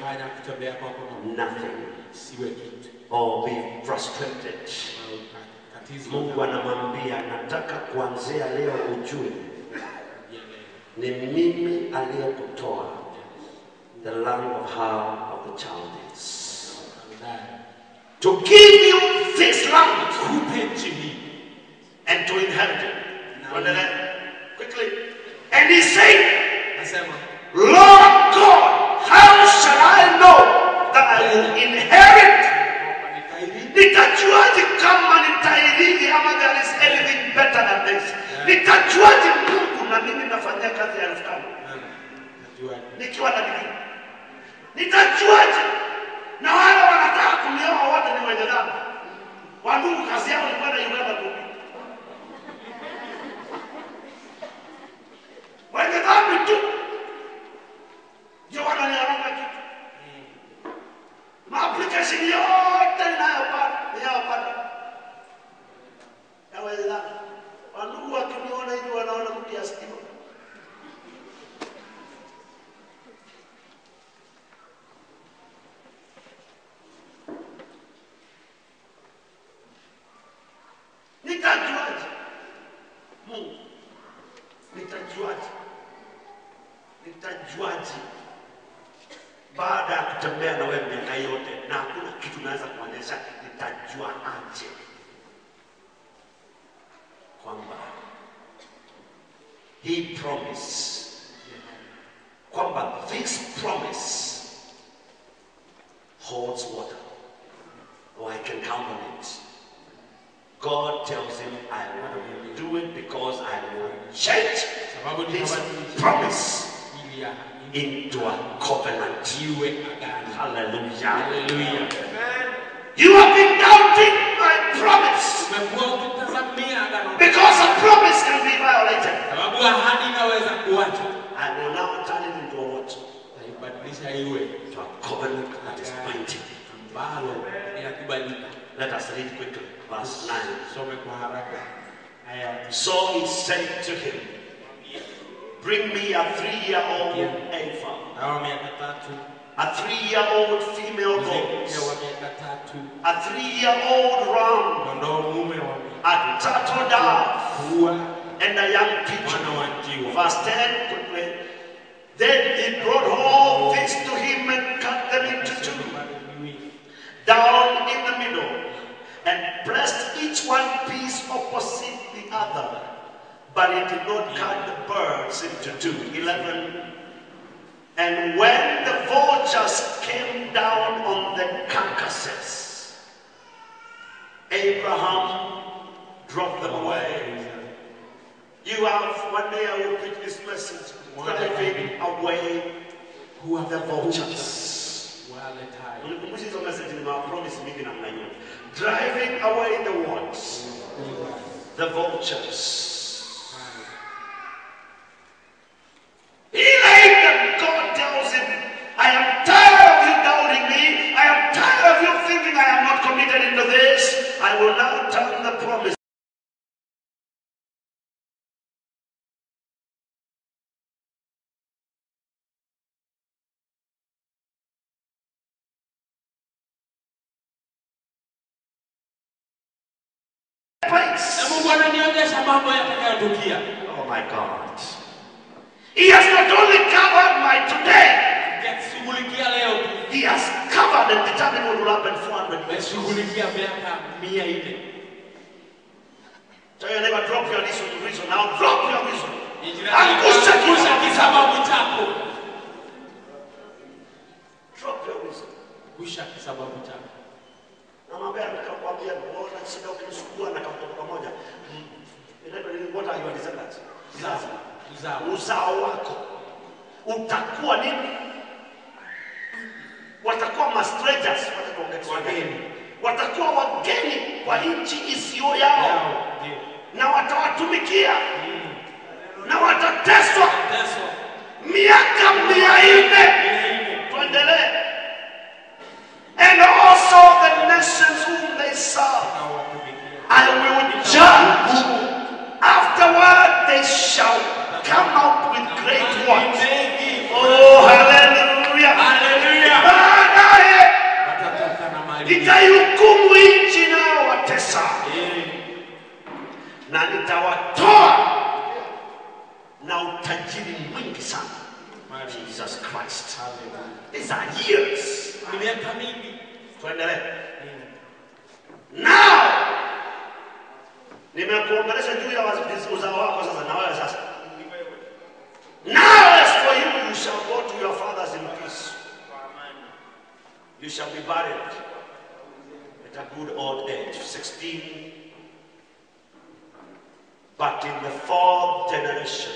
B: nothing or be frustrated. Mungu anamwambia, nataka kuanzia leo ujue ni mimi aliyekutoa, the land of Har of the Chaldees, to give you this land and to inherit it. Quickly. And he said, Lord God, how shall I know that I will inherit? Nitajuaje kama nitairithi ama there is anything better than this? Nitajuaje Mungu na mimi nafanyia kazi ya elfu tano? Nikiwa na digrii. Nitajuaje? Na wale wanataka kunioa wote ni wenye dhambi. Wandugu kazi yao ni kwenda Uganda kuhubiri. Wenye dhambi tu ndio wananiaranga kitu. Ma-application yote ninayopata ninayopata ya wenye dhambi. Wandugu wakiniona hivi wanaona mtu ya stima. Nitajuaje Mungu? Nitajuaje? Nitajuaje baada ya kutembea na wewe miaka yote na hakuna kitu naweza kuonyesha? Nitajua aje kwamba he promise, kwamba this promise holds water, or I can count on it. God tells him, I will do it because I will change his promise into a covenant. Hallelujah. Hallelujah. You have been doubting my promise because a promise can be violated. I will now turn it into a what? To a covenant that is binding. Let us read quickly. Verse nine. So he said to him, bring me a three-year-old heifer, a three-year-old female goat, a three-year-old ram, a turtle dove, and a young pigeon. Verse ten, quickly. Then he brought all these to him and cut them into two, down in the middle, and pressed each one piece opposite the other. But he did not cut the birds into two. Eleven. And when the vultures came down on the carcasses, Abraham drove them away. You have, one day I will preach this message, driving away the vultures. Driving away the what? The vultures. He laid them. God tells him, I am tired of you doubting me. I am tired of you thinking I am not committed into this. I will now turn the promise. Oh my God. He has not only covered my today, he has covered and determined what will happen four hundred years. Tell your neighbor, drop your reason, reason. Now drop your reason. Drop your reason. What are your descendants? Uzao wako utakuwa nini? Watakuwa ma-strangers, wageni. Watakuwa wageni kwa nchi isiyo yao, na watawatumikia na watateswa miaka mia nne. Tuendelee. And also the nations whom they serve I will judge. Afterward they shall come out with great ones. Oh, hallelujah. Hallelujah. Baadaye nitaihukumu nchi nao watesa, na nitawatoa na utajiri mwingi sana. Jesus Christ. These are years. Tuendelee. Now nimekuongelesha juu ya uzao wako sasa, na wewe sasa. Now as for you, you shall go to your fathers in peace. You shall be buried at a good old age. sixteen. But in the fourth generation,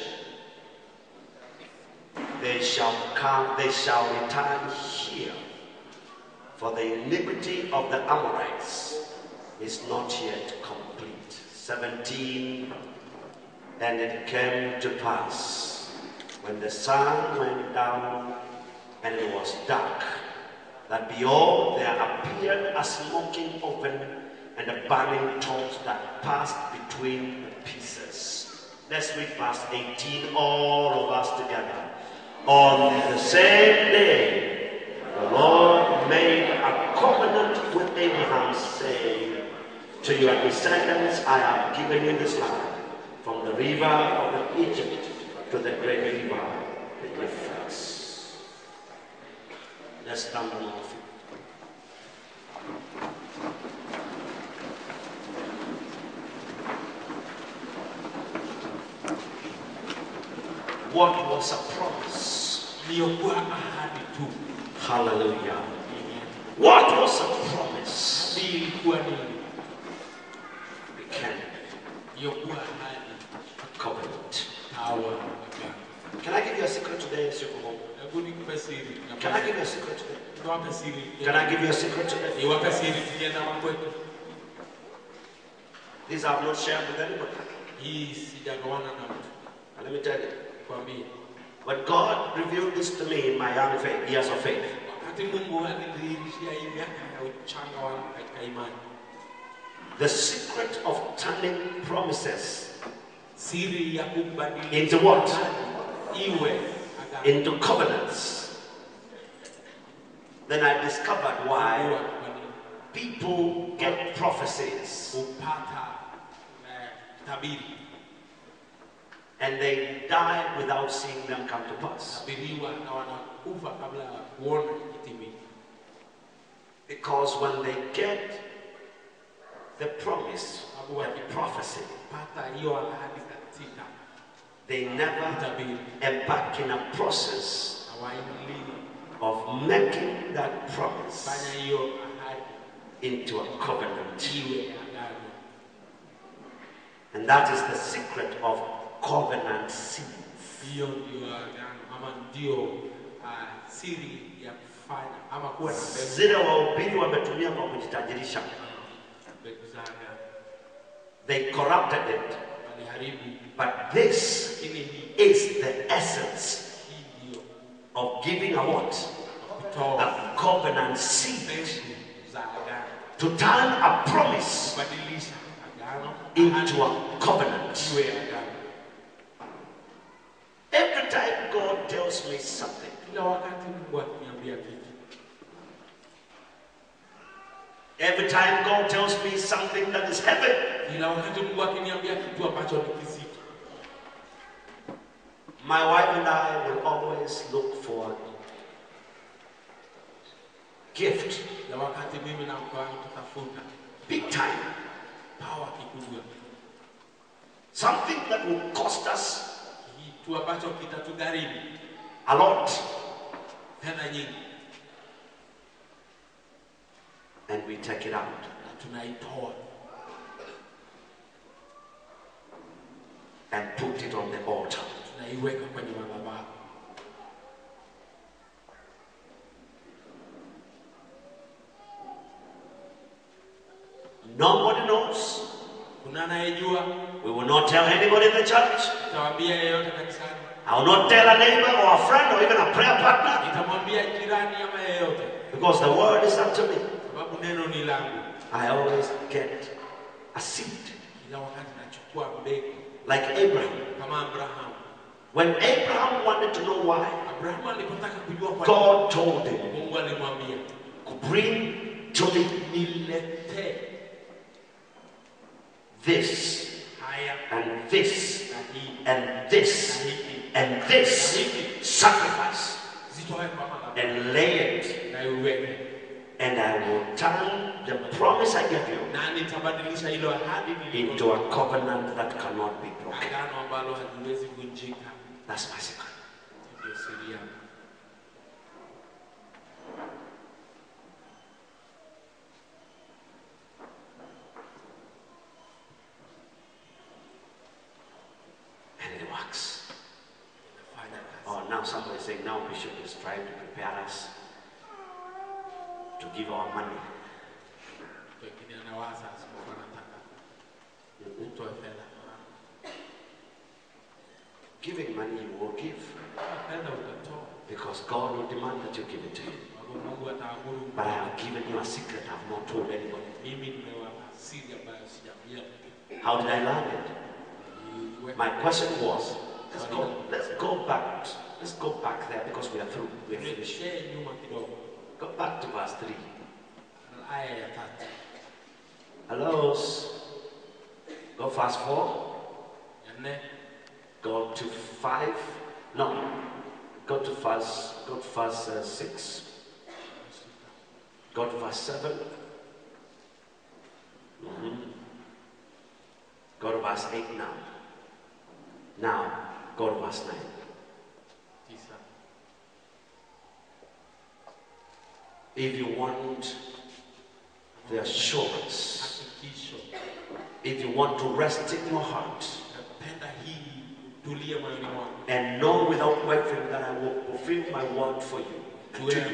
B: they shall come, they shall return here. For the iniquity of the Amorites is not yet complete. seventeen. And it came to pass, when the sun went down and it was dark, that behold, there appeared a smoking oven and a burning torch that passed between the pieces. Let's read verse eighteen, all of us together. On the same day, the Lord made a covenant with Abraham, saying, to your descendants I have given you this land, from the river of Egypt to the great river, the Euphrates. Let's stand on our feet. What was a promise? Hallelujah. What was a promise? Became a covenant. Can I give you a secret today as you go home? Can I give you a secret today? Can I give you a secret today? These I have not shared with anybody. And let me tell you. When God revealed this to me in my young faith, years of faith, the secret of turning promises into what? Into covenants. Then I discovered why people get prophecies and they die without seeing them come to pass. Because when they get the promise, the prophecy, they never embark in a process of making that promise into a covenant. And that is the secret of covenant seeds. Zile wahubiri wametumia kwa kujitajirisha. They corrupted it. But this is the essence of giving a what? A covenant seed. To turn a promise into a covenant. Every time God tells me something, every time God tells me something that is heavy, my wife and I will always look for gift. Big time. Something that will cost us a lot. And we take it out. And put it on the altar. Nobody knows. We will not tell anybody in the church. I will not tell a neighbor or a friend or even a prayer partner. Because the word is up to me. I always get a seed. Like Abraham. When Abraham wanted to know why, God told him, bring to me this and this and this and this sacrifice and lay it, and I will turn the promise I give you into a covenant that cannot be broken. That's my secret. works. Oh, now somebody is saying, now Bishop is trying to prepare us to give our money. Giving money you will give, because God will demand that you give it to him. But I have given you a secret I have not told anybody. How did I learn it? My question was, let's go, let's go back, let's go back there because we are through. We are finished. Go back to verse three. Hello. Go fast four. Go to five. No. Go to verse. Go to verse uh, six. Go to verse seven. Mm-hmm. Go to verse eight now. Now go to verse nine. If you want the assurance, if you want to rest in your heart and know without wavering that I will fulfill my word for you, to you.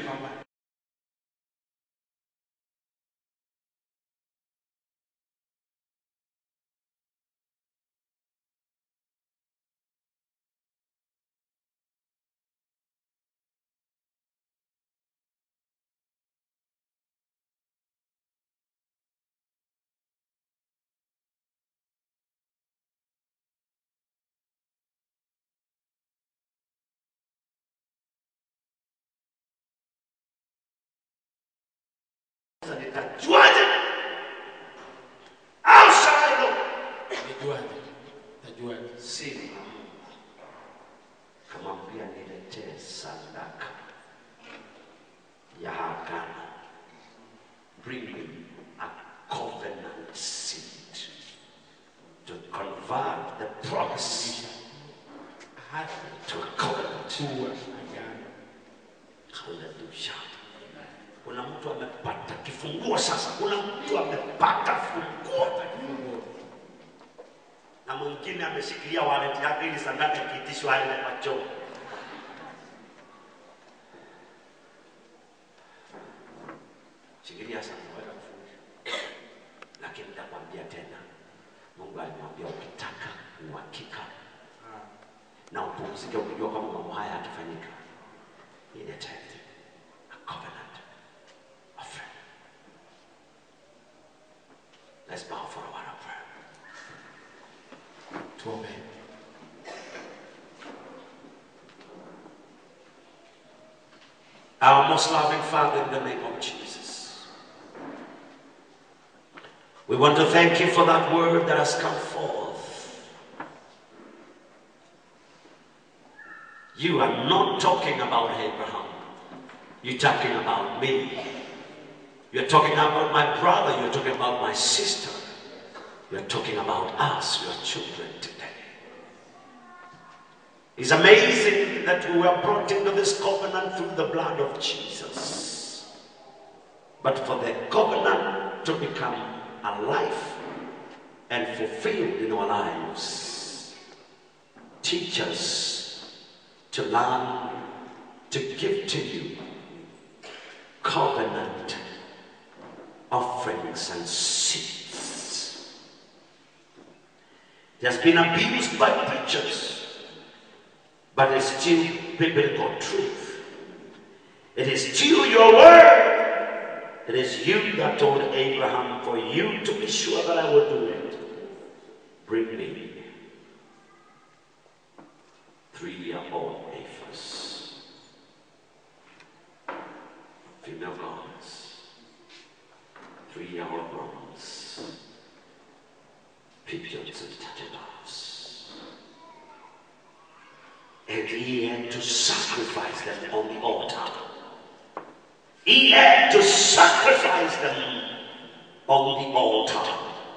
B: How shall I know? See, kamwambia niletee sadaka ya agano. Bring me a covenant seed to convert the promise to a covenant. Hallelujah. Kuna mtu amepata kifunguo sasa. Kuna mtu amepata funguo. Na mwingine ameshikilia wallet yake ili sadaka ikiitishwa aende kwa choo. Shikilia sana weka mfungo. Lakini nitakwambia tena. Mungu alimwambia ukitaka uhakika na upumzike ukijua kama mambo haya yatafanyika. Ile tende a covenant. Let's bow for a word of prayer. To obey. Our most loving Father, in the name of Jesus, we want to thank you for that word that has come forth. You are not talking about Abraham. You're talking about me. You're talking about my brother. You're talking about my sister. You're talking about us, your children today. It's amazing that we were brought into this covenant through the blood of Jesus. But for the covenant to become alive and fulfilled in our lives, teach us to learn to give to you covenant offerings and seeds. It has been abused by preachers, but it's still biblical truth. It is still your word. It is you that told Abraham, for you to be sure that I will do it, bring me three-year-old heifers, female gods, three-year-old bronze, pigeons and turtles. And he had to sacrifice them on the altar. He had to sacrifice them on the altar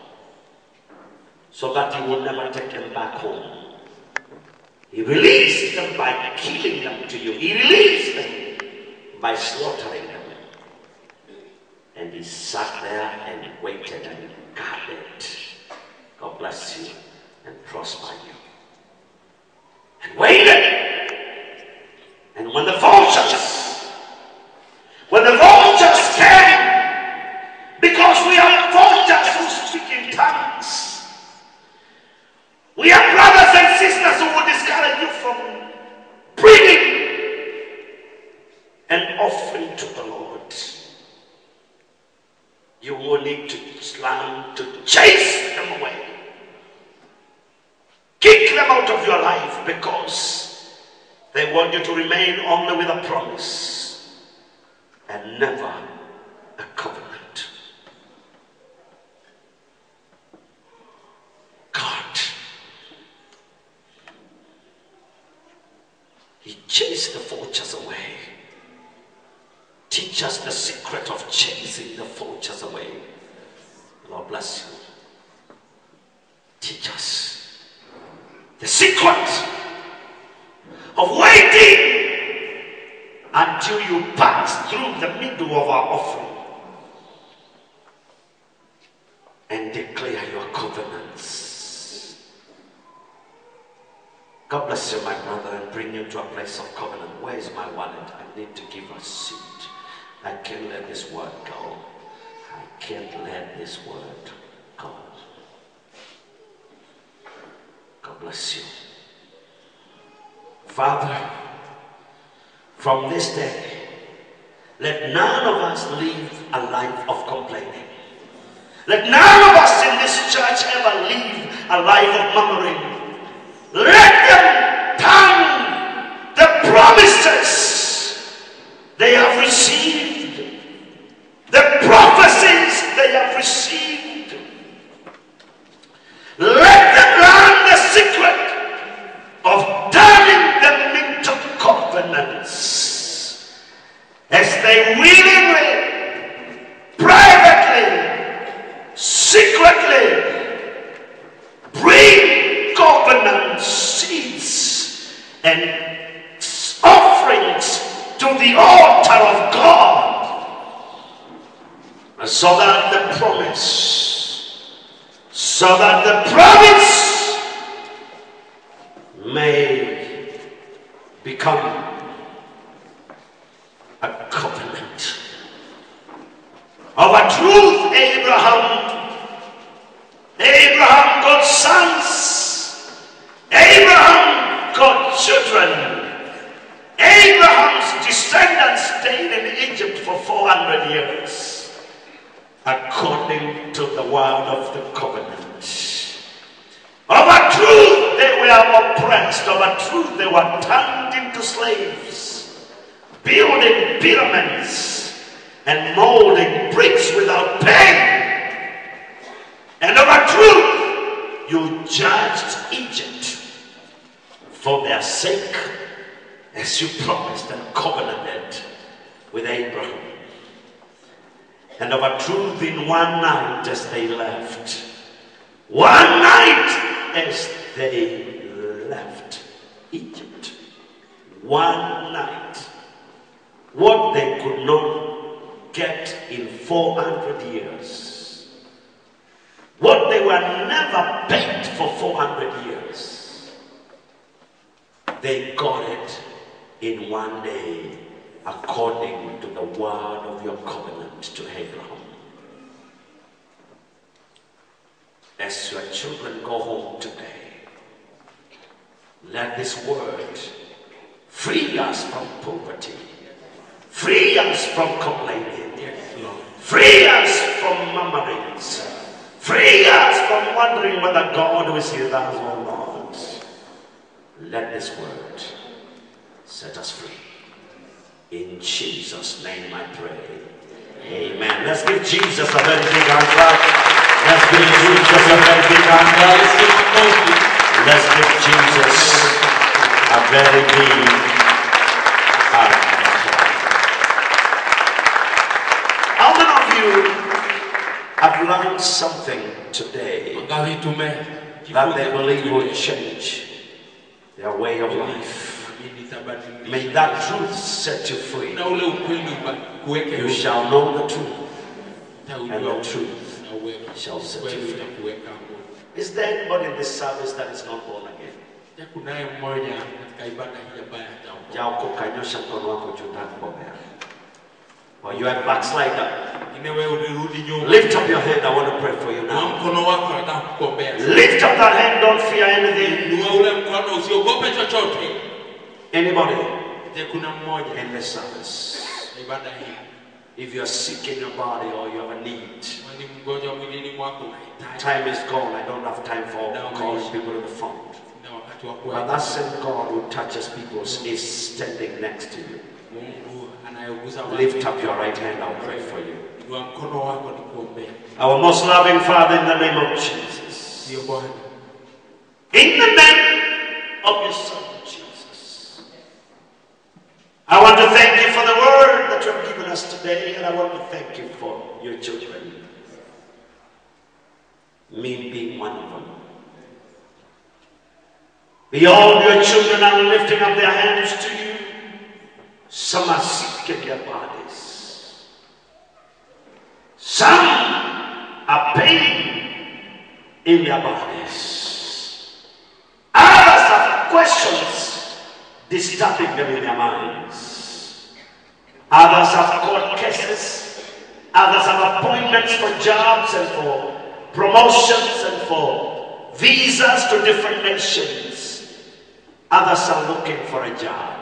B: so that he would never take them back home. He released them by killing them to you. He released them by slaughtering them. And he sat there and waited and guarded. God bless you and prosper you. out of your life because they want you to remain only with a promise and never a covenant. God, He chased the vultures away. Teach us the secret of chasing the vultures away. Lord bless you. Teach us the secret of waiting until you pass through the middle of our offering and declare your covenants. God bless you, my brother, and bring you to a place of covenant. Where is my wallet? I need to give a seat. I can't let this word go. I can't let this word go. God bless you. Father, from this day, let none of us live a life of complaining. Let none of us in this church ever live a life of murmuring. Let them turn the promises they have received, the prophecies they have received. Let them learn the secret of turning them into covenants as they willingly, privately, secretly bring covenant seeds and offerings to the altar of God, so that the promise, so that the promise may become a covenant of a truth. Abraham, Abraham got sons, Abraham got children. Abraham's descendants stayed in Egypt for four hundred years, according to the word of the covenant. Of a truth they were oppressed, of a truth they were turned into slaves, building pyramids and molding bricks without pay. And of a truth you judged Egypt for their sake, as you promised and covenanted with Abraham. And of a truth, in one night as they left, one night as they left Egypt, one night, what they could not get in four hundred years, what they were never paid for four hundred years, they got it in one day, according to the word of your covenant to Abraham. As your children go home today, let this word free us from poverty, free us from complaining, free us from murmurings, free us from wondering whether God is with us or not. Let this word set us free. In Jesus' name I pray. Amen. Let's give Jesus a very big hand clap. Let's give Jesus a very big hand clap. Let's give Jesus a very big hand clap. How many of you have learned something today that they believe will change their way of life? May that truth set you free. You shall know the truth, and the truth shall set you free. Is there anybody in this service that is not born again? Or you are a backslider? Lift up your hand. I want to pray for you now. Lift up that hand. Don't fear anything. Anybody in this service? If you are sick in your body or you have a need, time is gone. I don't have time for calling people on the phone. But that same God who touches people is standing next to you. Lift up your right hand, I'll pray for you. Our most loving Father, in the name of Jesus. In the name of your Son, Jesus. I want to thank you for the word that you have given us today, and I want to thank you for your children. Me being one of them. Behold, your children are lifting up their hands to you. Some are sick in their bodies. Some are pain in their bodies. Others have questions disturbing them in their minds. Others have court cases. Others have appointments for jobs and for promotions and for visas to different nations. Others are looking for a job.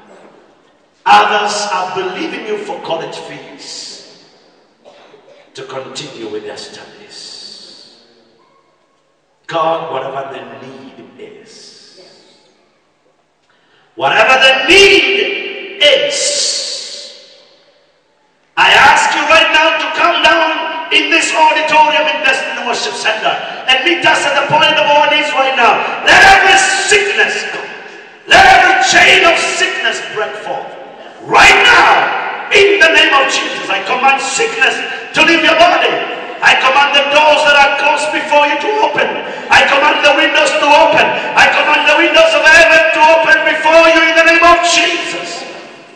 B: Others are believing you for college fees to continue with their studies. God, whatever the need is, whatever the need is, I ask you right now to come down in this auditorium in Destiny Worship Center and meet us at the point of our needs right now. Let every sickness come. Let every chain of sickness break forth. Right now, in the name of Jesus, I command sickness to leave your body. I command the doors that are closed before you to open. I command the windows to open. I command the windows of heaven to open before you in the name of Jesus.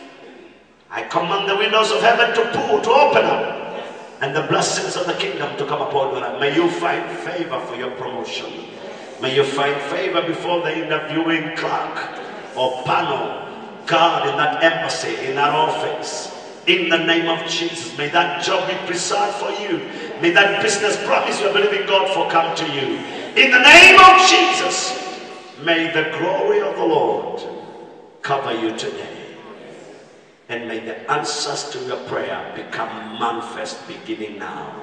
B: I command the windows of heaven to pour, to open up, and the blessings of the kingdom to come upon you. May you find favor for your promotion. May you find favor before the interviewing clerk or panel. God, in that embassy, in that office, in the name of Jesus, may that job be preserved for you. May that business promise you're believing God for come to you. In the name of Jesus, may the glory of the Lord cover you today. And may the answers to your prayer become manifest beginning now.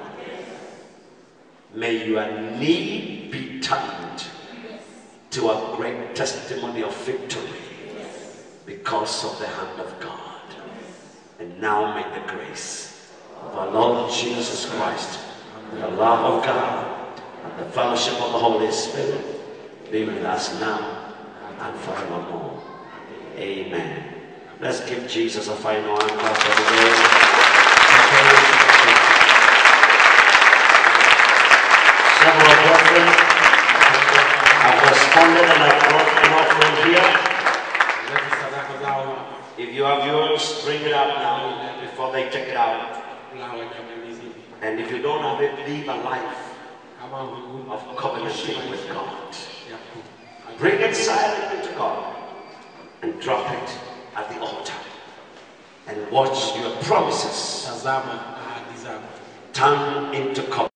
B: May your need be turned to a great testimony of victory because of the hand of God. And now may the grace of our Lord Jesus Christ, the love of God, and the fellowship of the Holy Spirit be with us now and forevermore. Amen. Let's give Jesus a final encore for the day. Several brethren have responded and have brought an offering here. If you have yours, bring it up now before they take it out. And if you don't have it, live a life of covenanting with God. Bring it silently to God and drop it at the altar. And watch your promises turn into covenant.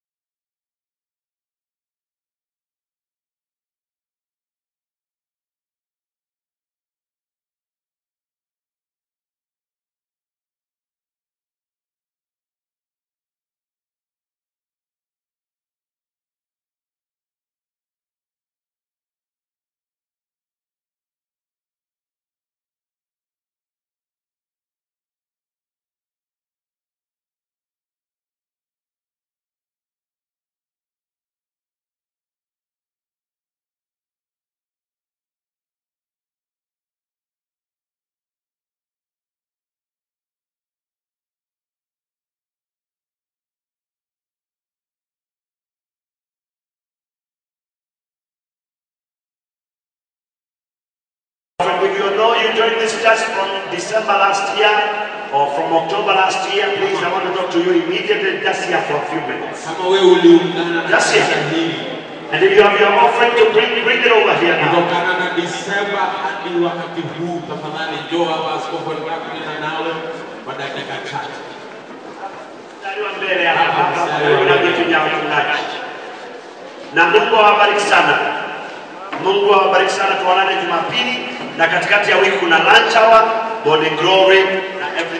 B: If you know you joined this church from December last year or from October last year, please, I want to talk to you immediately, just here for a few minutes. Just here. And if you have your offering to bring, bring it over here now. Na Mungu awabariki sana. Mungu awabariki sana. Tuonane Jumapili na katikati ya wiki kuna lunch hour, morning glory na everything.